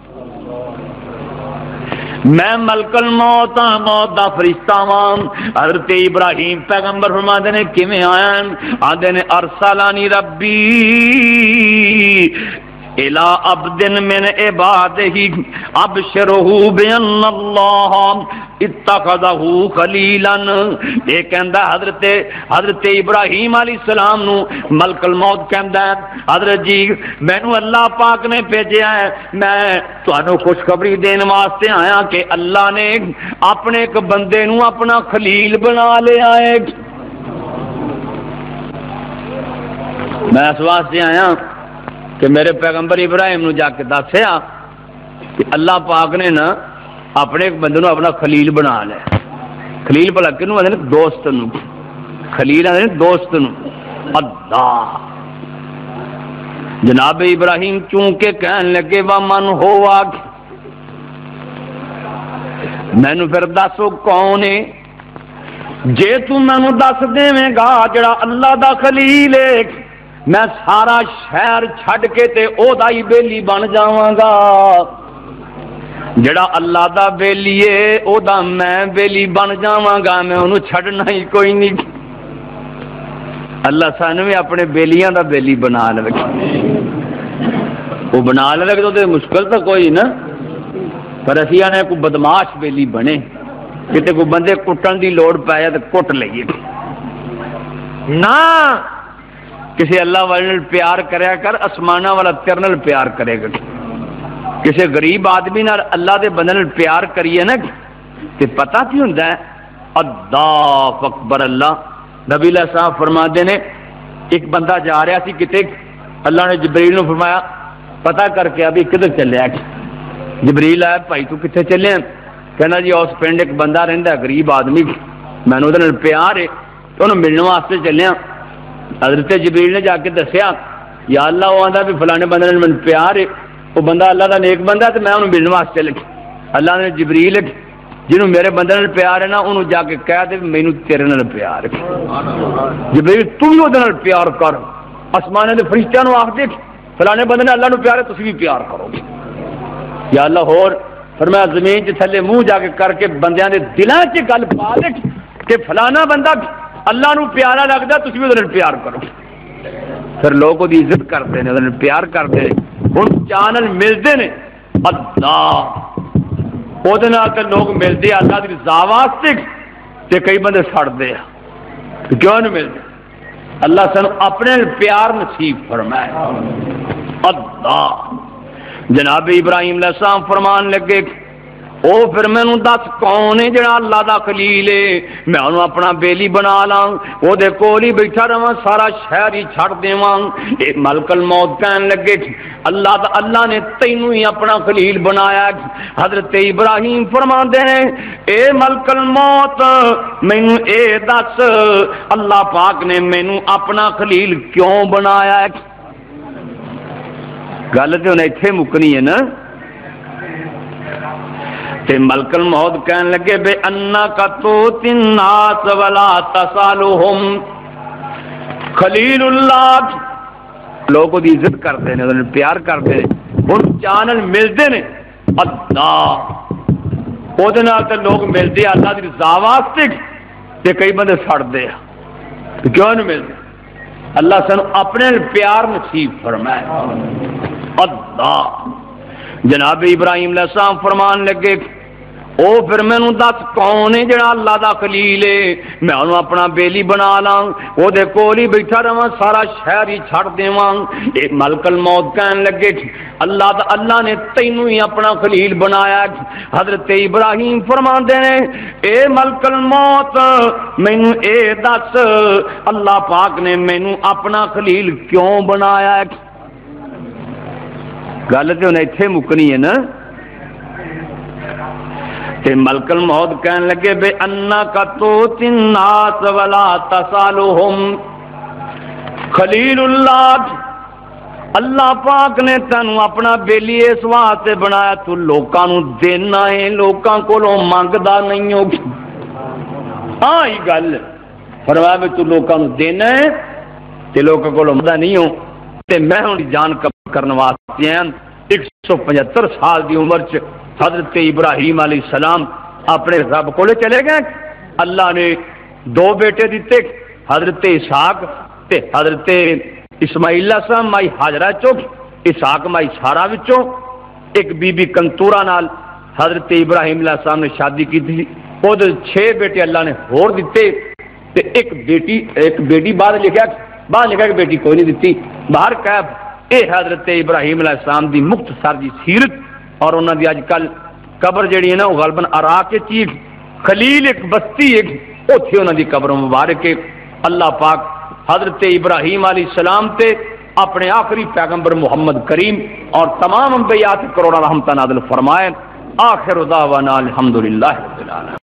میں ملک الموت ہاں، موت دا فرشتہ ہاں۔ حضرت ابراہیم پیغمبر فرماندے نے کیویں آیا؟ آندے نے ارسلانی ربی الى عبد من عباده ابشره بان اللہ اتخذہ خلیلا، یہ کہندا حضرت حضرت ابراہیم علیہ السلام نو ملک الموت کہندا ہے حضرت جی مینوں اللہ پاک نے بھیجیا ہے، میں تانوں خوشخبری دین واسطے آیا کہ اللہ نے اپنے ایک بندے نو اپنا خلیل بنا لیا ہے۔ میں اس واسطے آیا کہ میرے پیغمبر ابراہیم نو جا کے دسیا کہ اللہ پاک نے نا اپنے ایک بندے نو اپنا خلیل بنا لیا۔ خلیل بھلا کنوں آندے نے؟ دوست نو، خلیل آندے نے دوست نو۔ اللہ جناب ابراہیم چونکہ کہنے لگے وا من ہوا، مینو پھر دسو کون ہے؟ جے تو مینو دس دیویں گا جڑا اللہ دا خلیل ہے، میں سارا شہر چھڈ کے تے او دا ہی بیلی بن جاواں گا، جڑا اللہ دا بیلی ہے او دا میں بیلی بن جاواں گا، میں انہوں چھڈنا ہی کوئی نہیں۔ اللہ سانو بھی اپنے بیلیاں دا بیلی بنا لے، وہ بنا لے تو تے مشکل تو کوئی نا، پر اسی آنے کوئی بدماش بیلی بنے، کتے کوئی بندے کٹن دی لوڑ پایا تو کٹ لئیے نہ، کسی اللہ والے پیار کریا کر، اسمانہ والا تیرے نال پیار کرے گا۔ کسی غریب آدمی نال اللہ دے بندے نال پیار کریے نا تے پتہ کی ہوندا ہے؟ اللہ اکبر۔ اللہ نبی علیہ السلام فرماتے نے ایک بندہ جا رہا سی کتے، اللہ نے جبریل نو فرمایا پتہ کر کے ابھی کدھر چلیا؟ جبریل آیا بھائی تو کتنے چلے؟ کہنا جی اس پنڈ ایک بندہ رہندا ہے غریب آدمی، میں نے نال پیار ہے تو انہوں ملنے واسطے چلیا۔ حضرت جبریل نے جا کے دسیا یا اللہ وہ آندا بھی فلانے بندے نے من پیار ہے، وہ بندہ اللہ دا نیک بندہ ہے تو میں انہوں ملنے واسطے لگی۔ اللہ نے جبریل جنہوں میرے بندے نال پیار ہے نا انہوں جا کے کہہ دے مینوں تیرے نال پیار ہے، جبریل تو بھی وہ نال پیار کر، آسمانے دے فرشتیاں نو آکھ دے فلانے بندے نے اللہ نو پیار ہے تسی بھی پیار کرو گے۔ یا اللہ ہور فرمایا زمین چ تھلے منہ جا کے کر کے بندیاں دے دلاں چ گل پا دے کہ فلانا بندہ اللہ نو پیارا لگتا تسی بھی انہوں پیار کرو، پھر لوگ وہ عزت کرتے ہیں، انہوں پیار کرتے ہیں، ہوں چانل ملتے ہیں اللہ وہ لوگ ملتے اللہ کی رضا واسطے تے کئی بندے سڑتے ہیں کیوں نہیں ملتے؟ اللہ سانو اپنے پیار نصیب فرمائے۔ اللہ جناب ابراہیم علیہ السلام فرمان لگے او پھر مینوں دس کون ہے جڑا اللہ دا خلیل ہے میں انہوں اپنا بیلی بنا لاں او دے کول ہی بیٹھا رہاں سارا شہر ہی چھڑ دیواں اے ملک الموت کہن لگے اللہ دا اللہ نے تینوں ہی اپنا خلیل بنایا حضرت ابراہیم فرماندے ہیں اے ملک الموت مینوں اے دس اللہ پاک نے مینوں اپنا خلیل کیوں بنایا ہے گل تے ہن ایتھے مکنی ہے نا تے ملک الموت کہن لگے بے انکا توتی الناس ولا تسالہم خلیل اللہ لوگوں دی عزت کرتے ہیں انہیں پیار کرتے ہیں ان چانل ملتے ہیں اللہ وہ تے لوگ ملتے ہیں اللہ دی رضا واسطے تے کئی بندے سڑتے ہیں کیوں نہیں ملتے اللہ سانو اپنے پیار نصیب فرمائے اللہ جناب ابراہیم علیہ السلام فرمان لگے او پھر مینوں دس کون ہے جڑا اللہ دا خلیل ہے میں انہوں اپنا بیلی بنا لاں او دے کول ہی بیٹھا رہاں سارا شہر ہی چھڑ دیواں اے ملک الموت کہن لگے اللہ دا اللہ نے تینوں ہی اپنا خلیل بنایا حضرت ابراہیم فرماندے نے اے ملک الموت مینوں اے دس اللہ پاک نے مینوں اپنا خلیل کیوں بنایا گل تے ہن ایتھے مکنی ہے نا تے ملک الموت کہن لگے بے انکا توتی الناس ولا تسالہم خلیل اللہ اللہ پاک نے تینوں اپنا بیلی اس واسطے بنایا تو لوکاں نوں دینا ہے لوکاں کولوں منگدا نہیں ہو ہاں یہ گل فرمایا بھی تو لوکاں نوں دینا ہے تے لوکاں کولوں منگدا نہیں ہو تے میں ہن جان قبول کرن واسطے ہیں ایک سو پچہتر سال دی عمر چ حضرت ابراہیم علیہ السلام اپنے رب کو چلے گئے اللہ نے دو بیٹے دیتے حضرت اسحاق تے حضرت اسماعیل علیہ السلام مائی حاجرہ چو اسحاق مائی سارا وچوں ایک بی بی کنتورہ نال حضرت ابراہیم علیہ السلام نے شادی کی تھی وہ چھ بیٹے اللہ نے ہور دیتے تے ایک بیٹی ایک بیٹی بعد لکھا بعد لکھا کہ بیٹی کوئی نہیں دیتی باہر کیف اے حضرت ابراہیم علیہ السلام دی مختصر جی سیرت اور انہوں دی اج کل قبر جڑی ہے نا وہ غالباً عراق چیز خلیل ایک بستی ایک وہ تھی انہوں دی قبر مبارک ہے اللہ پاک حضرت ابراہیم علیہ السلام تے اپنے آخری پیغمبر محمد کریم اور تمام انبیاء تے کروڑا رحمتہ نازل فرمائے آخر دعوانا الحمدللہ رب العالمین.